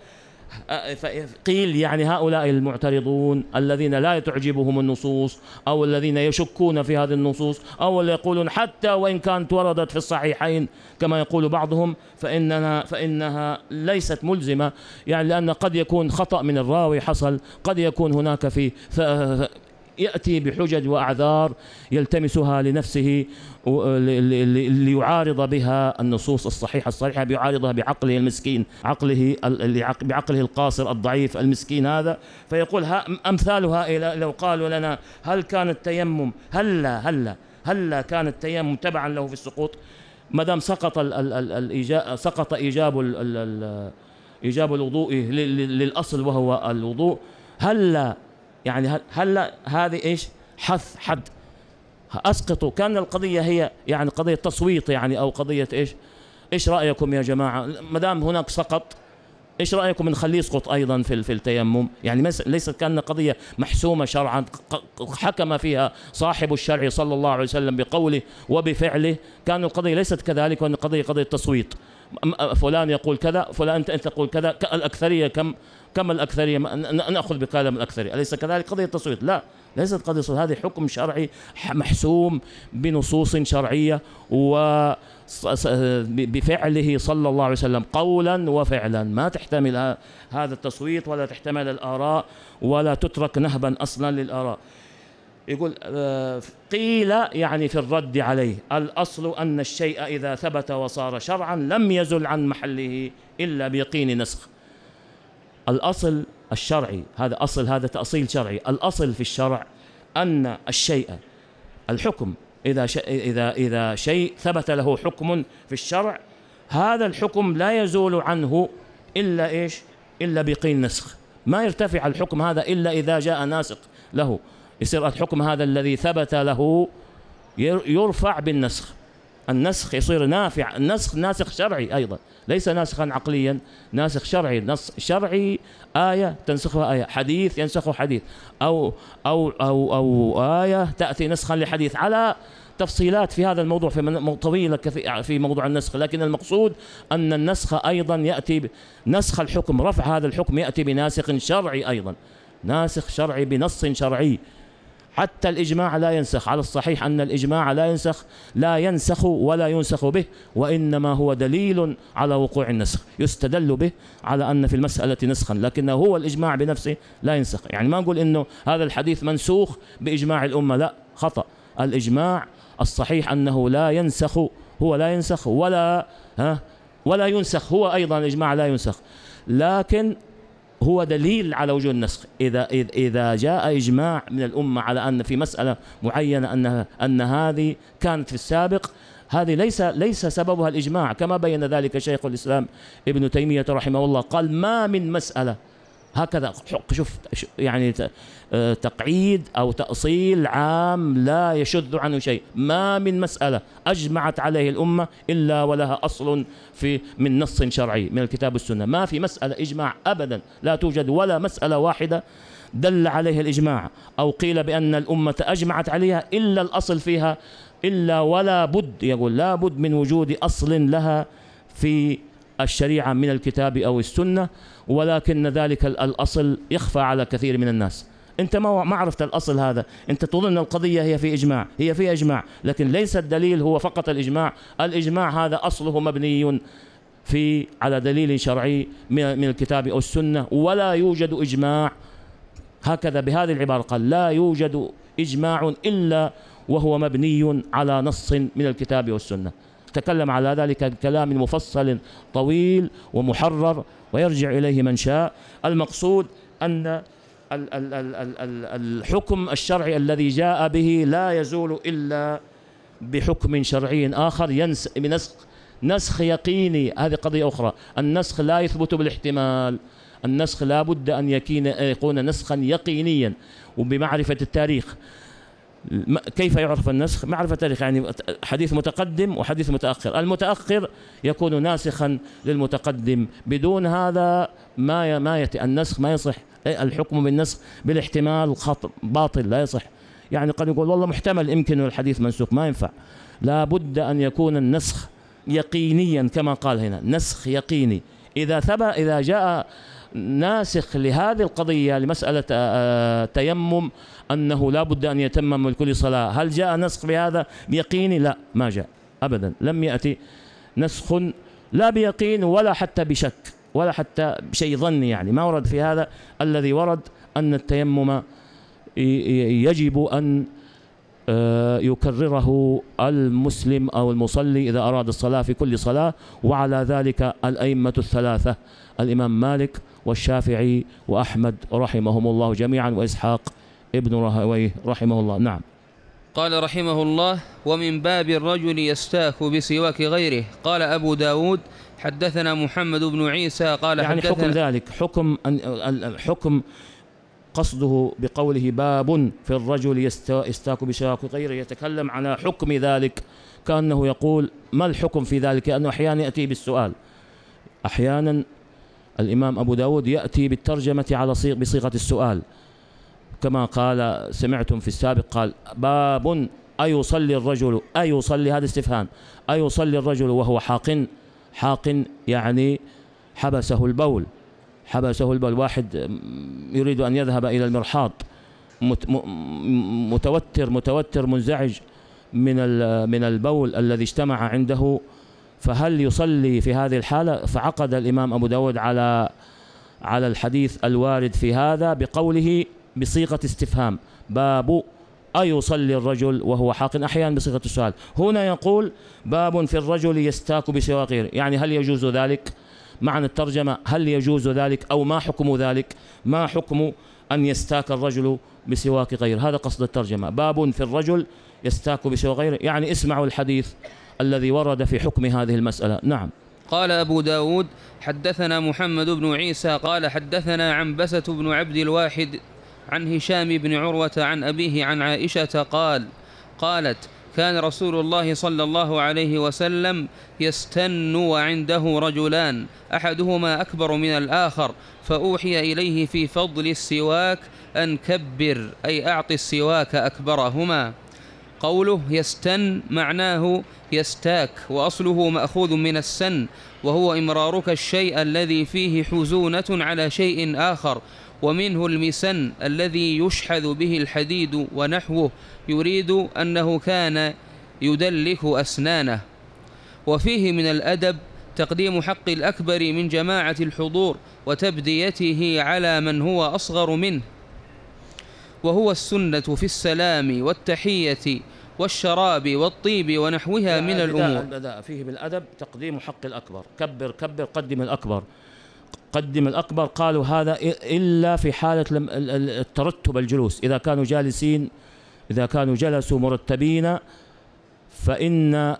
قيل يعني هؤلاء المعترضون الذين لا تعجبهم النصوص، أو الذين يشكون في هذه النصوص، أو اللي يقولون حتى وإن كانت وردت في الصحيحين كما يقول بعضهم فإنها ليست ملزمة، يعني لأن قد يكون خطأ من الراوي حصل، قد يكون هناك يأتي بحجج وأعذار يلتمسها لنفسه ليعارض بها النصوص الصحيحة الصريحة، بيعارضها بعقله المسكين، بعقله القاصر الضعيف المسكين هذا. فيقول أمثال هؤلاء لو قالوا لنا: هل كان التيمم هل كان التيمم تبعا له في السقوط؟ ما دام سقط إيجاب الوضوء للأصل وهو الوضوء، هل هذه إيش؟ حد أسقطوا، كان القضية هي يعني قضية تصويت يعني، أو قضية إيش رأيكم يا جماعة؟ ما دام هناك سقط، إيش رأيكم نخليه يسقط أيضا في التيمم؟ يعني ليست كأن قضية محسومة شرعا حكم فيها صاحب الشرع صلى الله عليه وسلم بقوله وبفعله. كان القضية ليست كذلك، وأن القضية قضية تصويت، فلان يقول كذا، فلان أنت تقول كذا، الأكثرية كم الأكثرية، نأخذ بكلام الأكثرية، أليس كذلك؟ قضية تصويت؟ لا، ليست قضية تصويت، هذه حكم شرعي محسوم بنصوص شرعية وبفعله صلى الله عليه وسلم قولا وفعلا، ما تحتمل هذا التصويت ولا تحتمل الآراء، ولا تترك نهبا أصلا للآراء. يقول قيل يعني في الرد عليه: الأصل أن الشيء إذا ثبت وصار شرعا لم يزل عن محله إلا بيقين نسخ. الأصل الشرعي، هذا تأصيل شرعي، الأصل في الشرع أن الشيء، الحكم، إذا شيء ثبت له حكم في الشرع، هذا الحكم لا يزول عنه إلا إيش؟ إلا بيقين نسخ. ما يرتفع الحكم هذا إلا إذا جاء ناسخ له، يصير الحكم هذا الذي ثبت له يرفع بالنسخ، النسخ يصير نافع. النسخ ناسخ شرعي أيضا، ليس ناسخا عقليا، ناسخ شرعي. نص شرعي آية تنسخها آية، حديث ينسخه حديث، أو آية تأتي نسخا لحديث، على تفصيلات في هذا الموضوع طويلة في موضوع النسخ. لكن المقصود أن النسخ أيضا يأتي نسخ الحكم، رفع هذا الحكم يأتي بناسخ شرعي أيضا، ناسخ شرعي بنص شرعي. حتى الإجماع لا ينسخ، على الصحيح أن الإجماع لا ينسخ ولا ينسخ به، وإنما هو دليل على وقوع النسخ، يستدل به على أن في المسألة نسخا، لكنه هو الإجماع بنفسه لا ينسخ. يعني ما نقول إنه هذا الحديث منسوخ بإجماع الأمة، لا، خطأ. الإجماع الصحيح أنه لا ينسخ، هو لا ينسخ ولا ينسخ، هو أيضا الإجماع لا ينسخ، لكن هو دليل على وجود النسخ. إذا جاء إجماع من الأمة على أن في مسألة معينة أن هذه كانت في السابق، هذه ليس سببها الإجماع، كما بين ذلك شيخ الإسلام ابن تيمية رحمه الله، قال: ما من مسألة هكذا شوف يعني تقعيد أو تأصيل عام لا يشذ عنه شيء. ما من مسألة أجمعت عليه الأمة إلا ولها أصل من نص شرعي من الكتاب والسنة. ما في مسألة إجماع أبدا، لا توجد ولا مسألة واحدة دل عليها الإجماع أو قيل بأن الأمة أجمعت عليها إلا الأصل فيها إلا ولا بد، يقول لا بد من وجود أصل لها في الشريعة من الكتاب أو السنة، ولكن ذلك الأصل يخفى على كثير من الناس. أنت ما عرفت الأصل هذا، أنت تظن القضية هي في إجماع، هي في إجماع، لكن ليس الدليل هو فقط الإجماع. الإجماع هذا أصله مبني على دليل شرعي من الكتاب أو السنة، ولا يوجد إجماع هكذا بهذه العبارة، قال لا يوجد إجماع إلا وهو مبني على نص من الكتاب والسنة. تكلم على ذلك كلام مفصل طويل ومحرر ويرجع إليه من شاء. المقصود أن الحكم الشرعي الذي جاء به لا يزول إلا بحكم شرعي آخر نسخ يقيني. هذه قضية أخرى. النسخ لا يثبت بالاحتمال، النسخ لا بد أن يكون نسخا يقينيا وبمعرفة التاريخ. كيف يعرف النسخ؟ معرفة التاريخ، يعني حديث متقدم وحديث متأخر. المتأخر يكون ناسخا للمتقدم، بدون هذا ما يأتي النسخ، ما يصح. الحكم بالنسخ بالاحتمال خطأ باطل لا يصح. يعني قد يقول والله محتمل يمكن الحديث منسوخ، ما ينفع. لا بد أن يكون النسخ يقينيا كما قال هنا، نسخ يقيني. إذا جاء ناسخ لهذه القضية لمسألة تيمم أنه لا بد أن يتمم لكل صلاة، هل جاء نسخ بهذا بيقيني؟ لا، ما جاء أبدا. لم يأتي نسخ لا بيقين ولا حتى بشك ولا حتى بشيء ظني، يعني ما ورد في هذا. الذي ورد أن التيمم يجب أن يكرره المسلم أو المصلي إذا أراد الصلاة في كل صلاة، وعلى ذلك الأئمة الثلاثة الإمام مالك والشافعي وأحمد رحمهم الله جميعا وإسحاق ابن راهويه رحمه الله. نعم. قال رحمه الله: ومن باب الرجل يستاك بسواك غيره. قال أبو داود: حدثنا محمد بن عيسى قال يعني حدثنا حكم ذلك الحكم قصده بقوله باب في الرجل يستاك بسواك غيره، يتكلم على حكم ذلك كأنه يقول ما الحكم في ذلك، كأنه أحيانا يأتي بالسؤال. أحيانا الإمام أبو داود يأتي بالترجمة بصيغة السؤال، كما قال سمعتم في السابق قال باب أيصلي الرجل، أيصلي هذا استفهام، أيصلي الرجل وهو حاق يعني حبسه البول، واحد يريد أن يذهب إلى المرحاض متوتر منزعج من البول الذي اجتمع عنده، فهل يصلي في هذه الحالة؟ فعقد الإمام أبو داود على الحديث الوارد في هذا بقوله بصيغة استفهام، باب أيصلي الرجل وهو حاق، أحيانا بصيغة السؤال. هنا يقول باب في الرجل يستاك بسواك غيره، يعني هل يجوز ذلك؟ معنى الترجمة هل يجوز ذلك أو ما حكم ذلك؟ ما حكم أن يستاك الرجل بسواك غيره؟ هذا قصد الترجمة، باب في الرجل يستاك بسواك غيره، يعني اسمعوا الحديث الذي ورد في حكم هذه المسألة. نعم. قال أبو داود: حدثنا محمد بن عيسى قال حدثنا عنبسة بن عبد الواحد عن هشام بن عروة عن أبيه عن عائشة قالت: كان رسول الله صلى الله عليه وسلم يستن وعنده رجلان أحدهما أكبر من الآخر، فأوحي إليه في فضل السواك أن كبر، أي أعط السواك أكبرهما. قوله يستن معناه يستاك، وأصله مأخوذ من السن، وهو إمرارك الشيء الذي فيه حزونة على شيء آخر، ومنه المسن الذي يشحذ به الحديد ونحوه، يريد أنه كان يدلك أسنانه. وفيه من الأدب تقديم حق الأكبر من جماعة الحضور وتبديته على من هو أصغر منه، وهو السنة في السلام والتحية والشراب والطيب ونحوها من الأمور. بدأ فيه بالأدب تقديم حق الأكبر، كبر قدم الأكبر. قالوا هذا إلا في حالة الترتب الجلوس، إذا كانوا جلسوا مرتبين فإن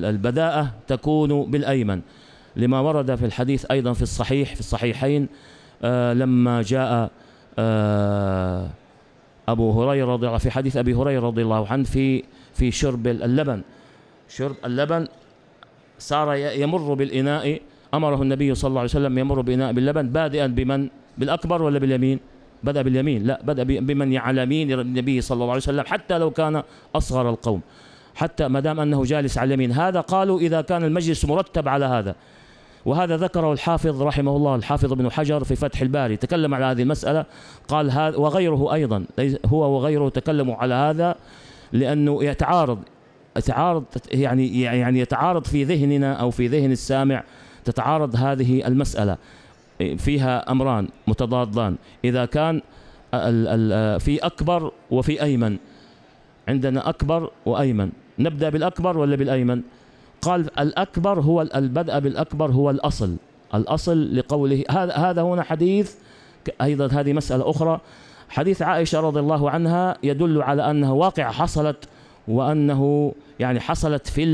البداءة تكون بالأيمن، لما ورد في الحديث أيضا في الصحيحين لما جاء أبو هريرة رضي الله، في حديث أبي هريرة رضي الله عنه في شرب اللبن، شرب اللبن، صار يمر بالإناء، أمره النبي صلى الله عليه وسلم يمر بإناء باللبن بادئا بمن؟ بالأكبر ولا باليمين؟ بدأ باليمين، لا بدأ بمن على يمين النبي صلى الله عليه وسلم حتى لو كان أصغر القوم، حتى ما دام أنه جالس على اليمين. هذا قالوا إذا كان المجلس مرتب على هذا، وهذا ذكره الحافظ رحمه الله، الحافظ ابن حجر في فتح الباري تكلم على هذه المسألة، قال هذا وغيره أيضا، هو وغيره تكلموا على هذا، لأنه يتعارض يعني يتعارض في ذهننا أو في ذهن السامع، تتعارض هذه المسألة، فيها أمران متضادان، إذا كان في أكبر وفي أيمن، عندنا أكبر وأيمن، نبدأ بالأكبر ولا بالأيمن؟ قال الأكبر هو البدء بالأكبر هو الأصل لقوله هذا هنا حديث أيضا، هذه مسألة أخرى، حديث عائشة رضي الله عنها يدل على أنها واقعة حصلت، وأنه يعني حصلت في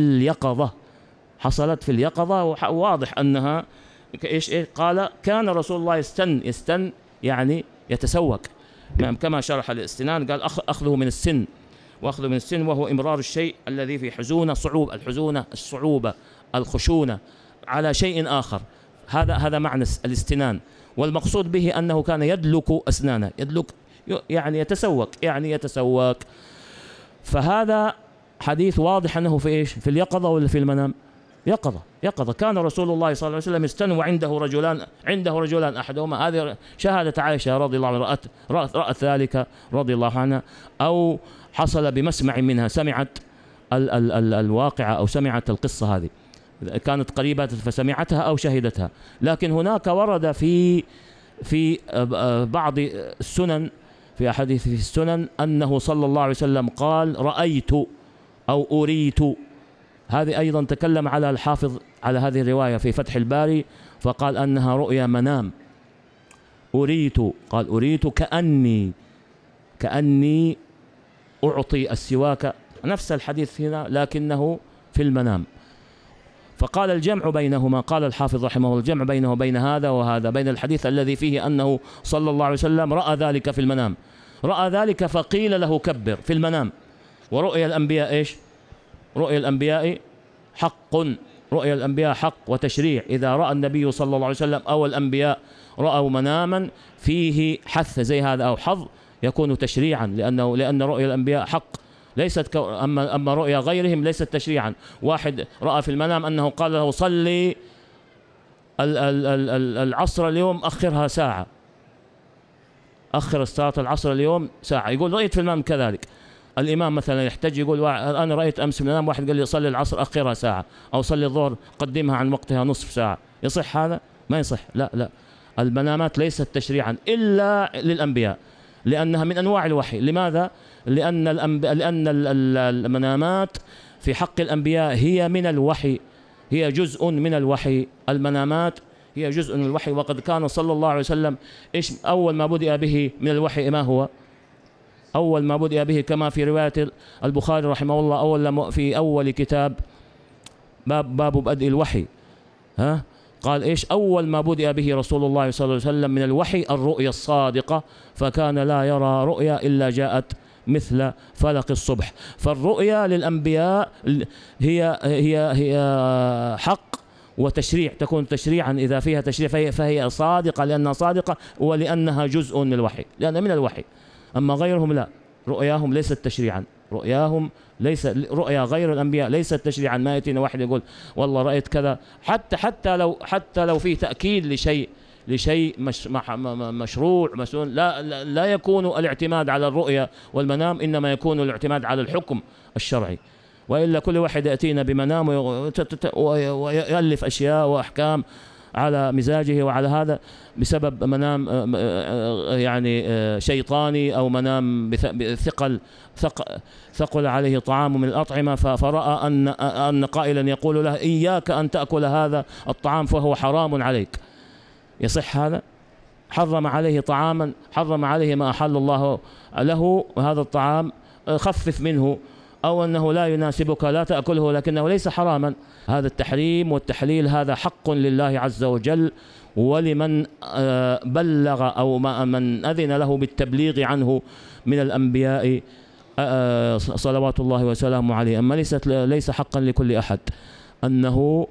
اليقظة، وواضح أنها إيش قال كان رسول الله يستن يعني يتسوك، كما شرح الاستنان، قال أخذه من السن، وأخذه من السن وهو إمرار الشيء الذي في حزونة الصعوبة الخشونة على شيء آخر، هذا معنى الاستنان، والمقصود به أنه كان يدلك أسنانه، يدلك يعني يتسوك، فهذا حديث واضح أنه في إيش؟ في اليقظة ولا في المنام؟ يقظة. كان رسول الله صلى الله عليه وسلم يستن وعنده رجلان أحدهما، هذه شهادة عائشة رضي الله عنها، رأت ذلك رضي الله عنها، أو حصل بمسمع منها، سمعت الواقعة أو سمعت القصة هذه، كانت قريبة فسمعتها أو شهدتها. لكن هناك ورد في بعض السنن، في أحاديث في السنن أنه صلى الله عليه وسلم قال رأيت أو أريت، هذه أيضا تكلم على الحافظ على هذه الرواية في فتح الباري، فقال أنها رؤيا منام. قال أريت كأني أعطي السواك، نفس الحديث هنا لكنه في المنام. فقال الجمع بينهما، قال الحافظ رحمه الله الجمع بينه وبين هذا وهذا، بين الحديث الذي فيه أنه صلى الله عليه وسلم رأى ذلك في المنام، رأى ذلك فقيل له كبر في المنام، ورؤيا الأنبياء إيش؟ رؤيا الأنبياء حق، رؤيا الأنبياء حق وتشريع، إذا رأى النبي صلى الله عليه وسلم أو الأنبياء رأوا مناما فيه حث زي هذا أو حظ يكون تشريعا، لأن رؤيا الأنبياء حق ليست أما رؤيا غيرهم ليست تشريعا. واحد رأى في المنام أنه قال له صلي العصر اليوم أخرها ساعة، أخر صلاة العصر اليوم ساعة، يقول رأيت في المنام كذلك. الإمام مثلا يحتج يقول أنا رأيت أمس في المنام واحد قال لي صلي العصر أخرها ساعة، أو صلي الظهر قدمها عن وقتها نصف ساعة، يصح هذا؟ ما يصح، لا، المنامات ليست تشريعا إلا للأنبياء، لأنها من أنواع الوحي. لماذا؟ لأن المنامات في حق الأنبياء هي من الوحي، هي جزء من الوحي، المنامات هي جزء من الوحي. وقد كان صلى الله عليه وسلم إيش أول ما بدأ به من الوحي؟ ما هو أول ما بدأ به؟ كما في رواية البخاري رحمه الله في أول كتاب باب بدء الوحي، قال إيش أول ما بدأ به رسول الله صلى الله عليه وسلم من الوحي؟ الرؤيا الصادقة، فكان لا يرى رؤيا إلا جاءت مثل فلق الصبح. فالرؤيا للأنبياء هي حق وتشريع، تكون تشريعا إذا فيها تشريع فهي صادقة، لأنها صادقة ولأنها جزء من الوحي، لأن من الوحي. أما غيرهم لا، رؤياهم ليست تشريعا، رؤيا غير الأنبياء ليست تشريعا. ما يأتينا واحد يقول والله رأيت كذا، حتى لو في تأكيد لشيء مشروع مسنون، لا يكون الاعتماد على الرؤيا والمنام، إنما يكون الاعتماد على الحكم الشرعي. وإلا كل واحد يأتينا بمنام ويألف أشياء وأحكام على مزاجه وعلى هذا بسبب منام يعني شيطاني، أو منام ثقل عليه طعام من الأطعمة، فرأى أن قائلا يقول له إياك أن تأكل هذا الطعام فهو حرام عليك، يصح هذا؟ حرم عليه طعاما، حرم عليه ما أحل الله له، هذا الطعام خفف منه أو أنه لا يناسبك لا تأكله لكنه ليس حراما. هذا التحريم والتحليل هذا حق لله عز وجل ولمن بلغ أو من أذن له بالتبليغ عنه من الأنبياء صلوات الله وسلامه عليه. أما ليس حقا لكل أحد أنه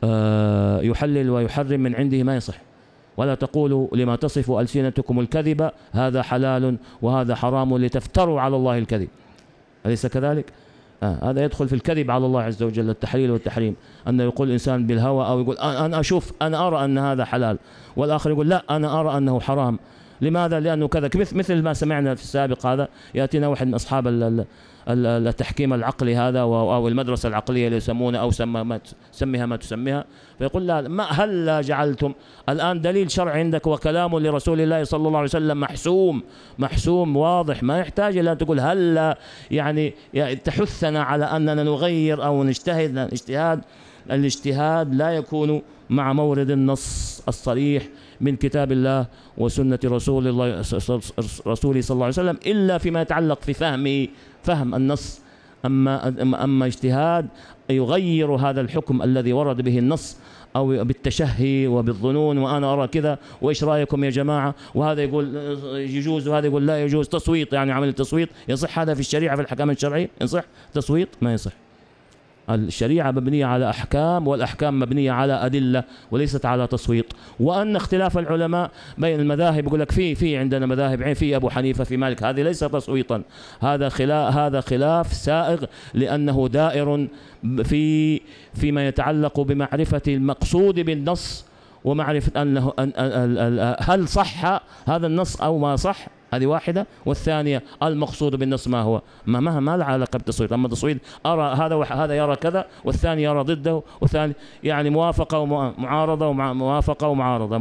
يحلل ويحرم من عنده ما يصح. ولا تقولوا لما تصف ألسنتكم الكذب هذا حلال وهذا حرام لتفتروا على الله الكذب، أليس كذلك؟ هذا يدخل في الكذب على الله عز وجل، التحليل والتحريم، أن يقول الإنسان بالهوى أو يقول أنا أشوف أنا أرى أن هذا حلال، والآخر يقول لا أنا أرى أنه حرام. لماذا؟ لأنه كذا، مثل ما سمعنا في السابق. هذا يأتينا واحد من أصحاب التحكيم العقلي هذا أو المدرسة العقلية اللي يسمونها أو سميها ما تسميها، فيقول لا هل جعلتم الآن دليل شرعي عندك وكلام لرسول الله صلى الله عليه وسلم محسوم واضح، ما يحتاج إلى أن تقول هل يعني تحثنا على أننا نغير أو نجتهد. الاجتهاد لا يكون مع مورد النص الصريح من كتاب الله وسنة رسوله صلى الله عليه وسلم إلا فيما يتعلق في فهم النص. أما اجتهاد يغير هذا الحكم الذي ورد به النص أو بالتشهي وبالظنون وأنا أرى كذا وإيش رأيكم يا جماعة، وهذا يقول يجوز وهذا يقول لا يجوز، تصويت يعني عمل التصويت. يصح هذا في الشريعة في الأحكام الشرعية؟ يصح تصويت؟ ما يصح. الشريعة مبنية على أحكام، والأحكام مبنية على أدلة وليست على تصويت. وأن اختلاف العلماء بين المذاهب يقول لك في عندنا مذاهب في أبو حنيفة في مالك، هذه ليس تصويتا، هذا خلاف سائغ لأنه دائر فيما يتعلق بمعرفة المقصود بالنص ومعرفة أنه هل صح هذا النص أو ما صح، هذه واحدة. والثانية المقصود بالنص ما هو، ما له علاقة بالتصويت. أما التصويت أرى هذا يرى كذا والثاني يرى ضده، والثاني يعني موافقة ومعارضة وموافقة ومعارضة،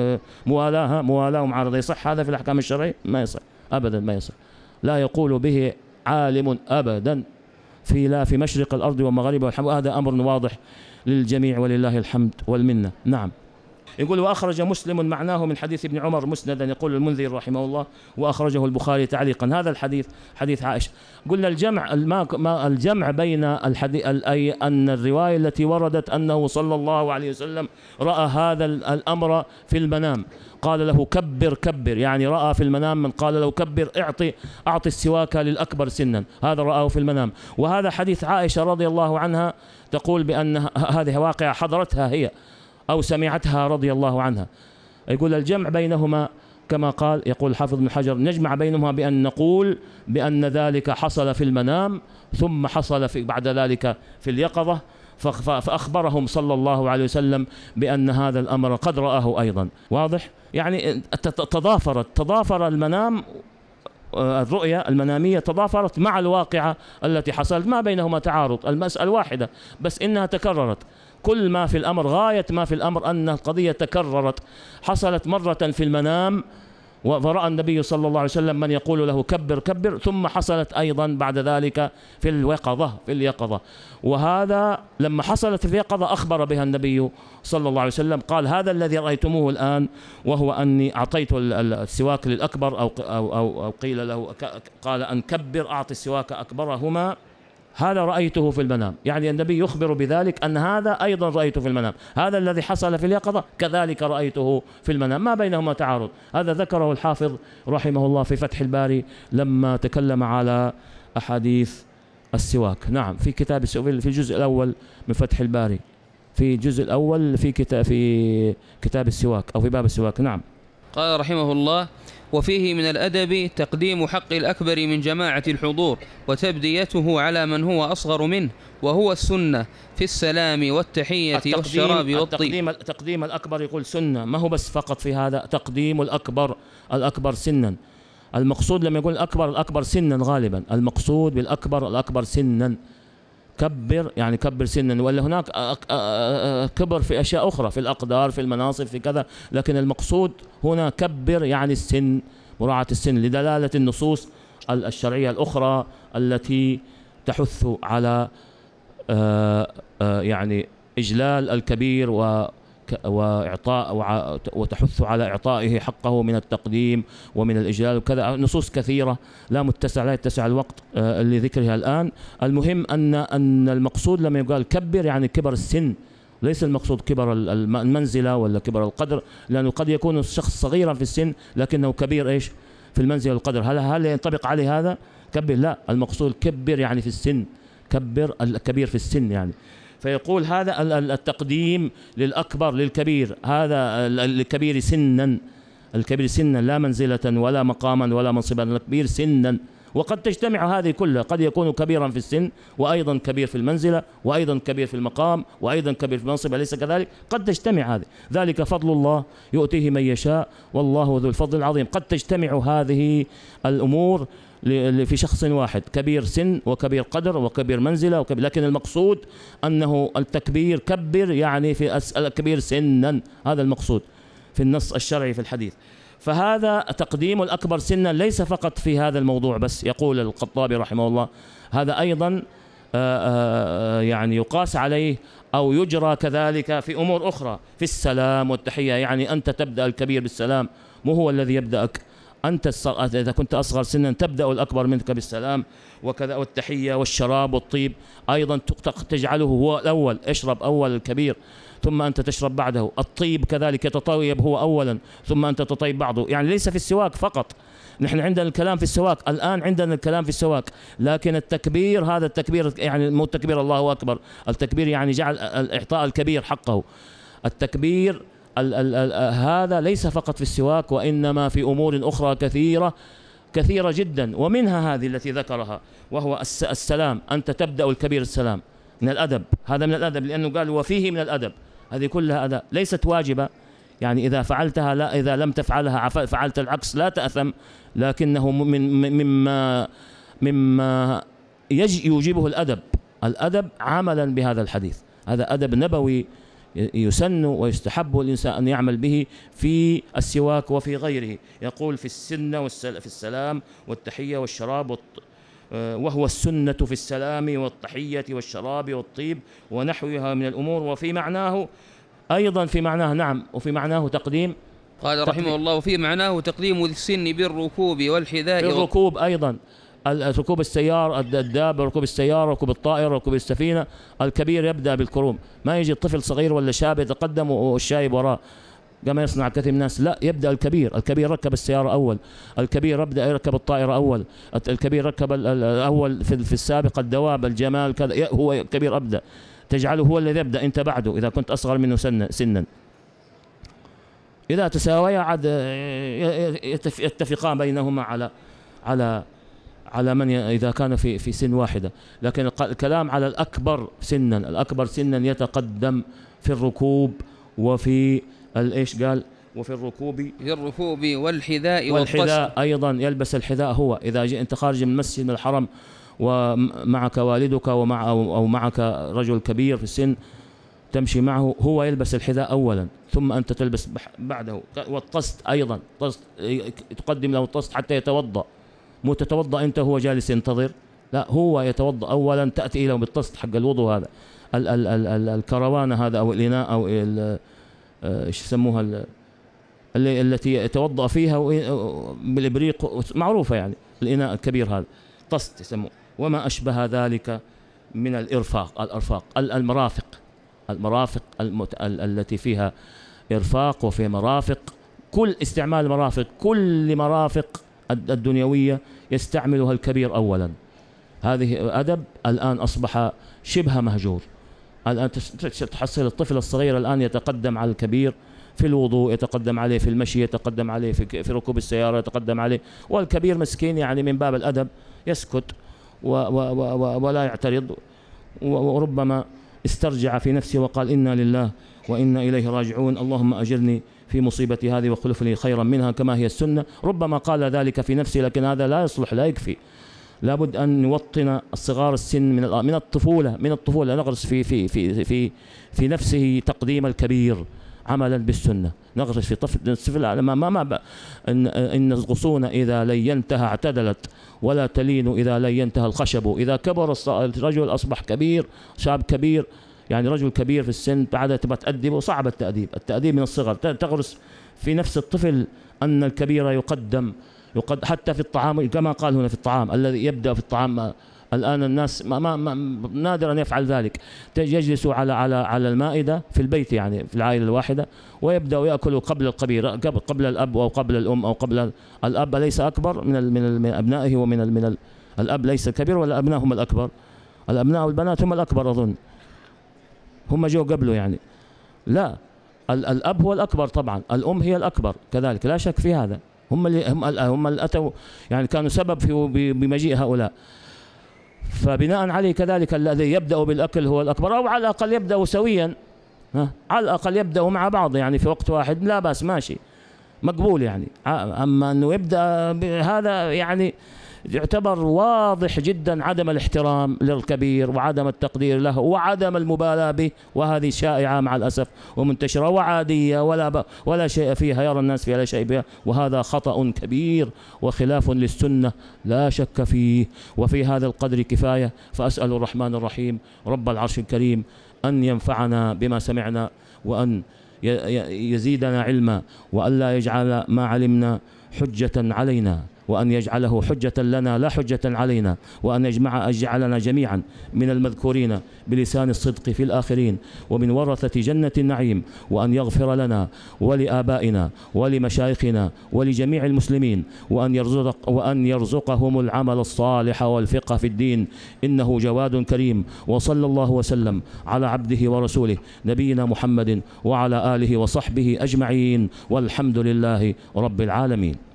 موالاة ومعارضة. يصح هذا في الأحكام الشرعية؟ ما يصح أبدا، ما يصح. لا يقول به عالم أبدا في مشرق الأرض ومغربها، وهذا أمر واضح للجميع ولله الحمد والمنة. نعم. يقول وأخرج مسلم معناه من حديث ابن عمر مسندا، يقول المنذر رحمه الله وأخرجه البخاري تعليقا. هذا الحديث حديث عائشة. قلنا الجمع بين الحديث أي أن الرواية التي وردت أنه صلى الله عليه وسلم رأى هذا الأمر في المنام، قال له كبر، يعني رأى في المنام من قال له كبر أعطي السواك للأكبر سنا، هذا رآه في المنام. وهذا حديث عائشة رضي الله عنها تقول بأن هذه واقعة حضرتها هي أو سمعتها رضي الله عنها. يقول الجمع بينهما كما قال، يقول الحافظ ابن حجر نجمع بينهما بأن نقول بأن ذلك حصل في المنام ثم حصل بعد ذلك في اليقظة، فأخبرهم صلى الله عليه وسلم بأن هذا الأمر قد رآه أيضا. واضح؟ يعني تضافر المنام، الرؤية المنامية تضافرت مع الواقعة التي حصلت، ما بينهما تعارض، المسألة واحدة بس إنها تكررت. كل ما في الأمر، غاية ما في الأمر أن القضية تكررت، حصلت مرة في المنام ورأى النبي صلى الله عليه وسلم من يقول له كبر، ثم حصلت أيضا بعد ذلك في اليقظة. وهذا لما حصلت في اليقظة أخبر بها النبي صلى الله عليه وسلم، قال هذا الذي رأيتموه الآن وهو أني أعطيت السواك للأكبر أو قيل له قال أن كبر أعطي السواك أكبرهما، هذا رأيته في المنام. يعني النبي يخبر بذلك أن هذا أيضا رأيته في المنام، هذا الذي حصل في اليقظة كذلك رأيته في المنام، ما بينهما تعارض. هذا ذكره الحافظ رحمه الله في فتح الباري لما تكلم على أحاديث السواك. نعم، في في الجزء الأول من فتح الباري، في الجزء الأول في كتاب السواك أو في باب السواك. نعم. قال رحمه الله وفيه من الأدب تقديم حق الأكبر من جماعة الحضور وتبديته على من هو أصغر منه، وهو السنة في السلام والتحية والشراب والطيب. تقديم الأكبر يقول سنة، ما هو بس فقط في هذا، تقديم الأكبر سنا. المقصود لما يقول الأكبر سنا غالبا المقصود بالأكبر الأكبر سنا، كبر يعني كبر سنا، ولا هناك كبر في أشياء أخرى في الأقدار في المناصب في كذا، لكن المقصود هنا كبر يعني السن، مراعاة السن لدلالة النصوص الشرعية الأخرى التي تحث على يعني إجلال الكبير وإعطاء وتحث على إعطائه حقه من التقديم ومن الإجلال وكذا. نصوص كثيرة لا يتسع الوقت لذكرها الآن. المهم أن المقصود لما يقال كبر يعني كبر السن، ليس المقصود كبر المنزلة ولا كبر القدر، لأنه قد يكون الشخص صغيرا في السن لكنه كبير إيش في المنزلة والقدر. هل ينطبق عليه هذا كبر؟ لا، المقصود كبر يعني في السن، كبر الكبير في السن يعني. فيقول هذا التقديم للأكبر للكبير، هذا الكبير سنا، الكبير سنا لا منزلة ولا مقاما ولا منصبا، الكبير سنا. وقد تجتمع هذه كلها، قد يكون كبيرا في السن وأيضا كبير في المنزلة وأيضا كبير في المقام وأيضا كبير في المنصب، أليس كذلك؟ قد تجتمع هذه، ذلك فضل الله يؤتيه من يشاء والله ذو الفضل العظيم. قد تجتمع هذه الأمور في شخص واحد، كبير سن وكبير قدر وكبير منزلة وكبير، لكن المقصود أنه التكبير كبر يعني في الكبير سنا، هذا المقصود في النص الشرعي في الحديث. فهذا تقديم الأكبر سنا ليس فقط في هذا الموضوع بس، يقول الخطابي رحمه الله هذا أيضا يعني يقاس عليه أو يجرى كذلك في أمور أخرى، في السلام والتحية، يعني أنت تبدأ الكبير بالسلام، مو هو الذي يبدأك، أنت إذا كنت أصغر سنا تبدأ الأكبر منك بالسلام وكذا، والتحية والشراب والطيب أيضا تجعله هو الأول، اشرب أول الكبير ثم أنت تشرب بعده، الطيب كذلك يتطيب هو أولا ثم أنت تطيب بعضه، يعني ليس في السواك فقط، نحن عندنا الكلام في السواك الآن، عندنا الكلام في السواك، لكن التكبير هذا التكبير يعني مو التكبير الله أكبر، التكبير يعني جعل إعطاء الكبير حقه، التكبير هذا ليس فقط في السواك وإنما في أمور أخرى كثيرة جدا، ومنها هذه التي ذكرها وهو السلام، أنت تبدأ الكبير السلام من الأدب، هذا من الأدب لأنه قال وفيه من الأدب، هذه كلها أدب ليست واجبة، يعني إذا فعلتها لا، إذا لم تفعلها فعلت العكس لا تأثم، لكنه مما يوجبه الأدب عملا بهذا الحديث، هذا أدب نبوي يسن ويستحب الإنسان أن يعمل به في السواك وفي غيره. يقول في السنة في السلام والتحية والشراب وهو السنة في السلام والتحية والشراب والطيب ونحوها من الأمور، وفي معناه أيضا، في معناه نعم، وفي معناه تقديم، قال رحمه الله وفي معناه تقديم السن بالركوب والحذاء، بالركوب أيضا، ركوب السيارة، الدابة، ركوب السيارة، ركوب الطائرة، ركوب السفينة، الكبير يبدأ بالكروم، ما يجي الطفل صغير ولا شاب يتقدم والشايب وراه كما يصنع كثير من الناس، لا، يبدأ الكبير ركب السيارة أول، الكبير يبدأ يركب الطائرة أول، الكبير ركب الأول في السابق الدواب الجمال كذا، هو كبير أبدأ، تجعله هو الذي يبدأ أنت بعده إذا كنت أصغر منه سنا، إذا تساويا عاد يتفقان بينهما على من إذا كان في سن واحدة، لكن الكلام على الأكبر سنا يتقدم في الركوب وفي الإيش قال وفي الركوب والحذاء أيضا، يلبس الحذاء هو إذا أنت خارج من المسجد من الحرم ومعك والدك أو معك رجل كبير في السن تمشي معه، هو يلبس الحذاء أولا ثم أنت تلبس بعده، والطست أيضا، تقدم له الطست حتى يتوضأ، مو تتوضأ أنت هو جالس ينتظر، لا، هو يتوضأ أولا، تأتي إليه بالطست حق الوضوء، هذا الكروانة هذا أو الإناء أو إيش يسموها التي يتوضأ فيها بالإبريق معروفة، يعني الإناء الكبير هذا طست يسموه، وما أشبه ذلك من الأرفاق المرافق التي فيها إرفاق وفيها مرافق، كل استعمال مرافق، كل مرافق الدنيوية يستعملها الكبير أولا، هذه أدب الآن أصبح شبه مهجور، الآن تحصل الطفل الصغير الآن يتقدم على الكبير في الوضوء، يتقدم عليه في المشي، يتقدم عليه في ركوب السيارة، يتقدم عليه، والكبير مسكين يعني من باب الأدب يسكت ولا يعترض، وربما استرجع في نفسه وقال إنا لله وإنا إليه راجعون، اللهم أجرني في مصيبتي هذه واخلف لي خيرا منها كما هي السنة، ربما قال ذلك في نفسه، لكن هذا لا يصلح، لا يكفي، لابد أن نوطن الصغار السن من الطفولة نغرس في نفسه تقديم الكبير عملا بالسنة، نغرس في طفل إن الغصون إذا لينتها اعتدلت ولا تلين إذا لينتها الخشب، إذا كبر الرجل أصبح كبير، شاب كبير، يعني رجل كبير في السن بعد تبغى تأدبه، صعب التأديب من الصغر، تغرس في نفس الطفل أن الكبير يقدم حتى في الطعام، كما قال هنا في الطعام الذي يبدأ في الطعام. الآن الناس نادر أن يفعل ذلك، يجلسوا على المائدة في البيت، يعني في العائلة الواحدة، ويبدأوا يأكلوا قبل الكبير، قبل الأب أو قبل الأم أو قبل الأب. ليس أكبر من أبنائه ومن الأب ليس كبير، ولا أبناء هم الأكبر، الأبناء والبنات هم الأكبر أظن، هم جو قبله يعني. لا، الأب هو الأكبر طبعا، الأم هي الأكبر كذلك، لا شك في هذا. هم اللي أتوا يعني كانوا سبب في بمجيء هؤلاء. فبناء عليه كذلك الذي يبدأ بالأكل هو الأكبر، أو على الأقل يبدأ سويا، على الأقل يبدأ مع بعض يعني في وقت واحد، لا بأس، ماشي، مقبول يعني. أما أنه يبدأ بهذا يعني يعتبر واضح جدا عدم الاحترام للكبير وعدم التقدير له وعدم المبالاة به، وهذه شائعة مع الأسف ومنتشرة وعادية ولا شيء فيها، يرى الناس فيها لا شيء فيها، وهذا خطأ كبير وخلاف للسنة لا شك فيه. وفي هذا القدر كفاية، فأسأل الرحمن الرحيم رب العرش الكريم أن ينفعنا بما سمعنا، وأن يزيدنا علما، وأن لا يجعل ما علمنا حجة علينا، وأن يجعله حجة لنا لا حجة علينا، وأن يجعلنا جميعا من المذكورين بلسان الصدق في الآخرين، ومن ورثة جنة النعيم، وأن يغفر لنا ولآبائنا ولمشايخنا ولجميع المسلمين، وأن يرزقهم العمل الصالح والفقه في الدين، إنه جواد كريم. وصلى الله وسلم على عبده ورسوله نبينا محمد وعلى آله وصحبه أجمعين، والحمد لله رب العالمين.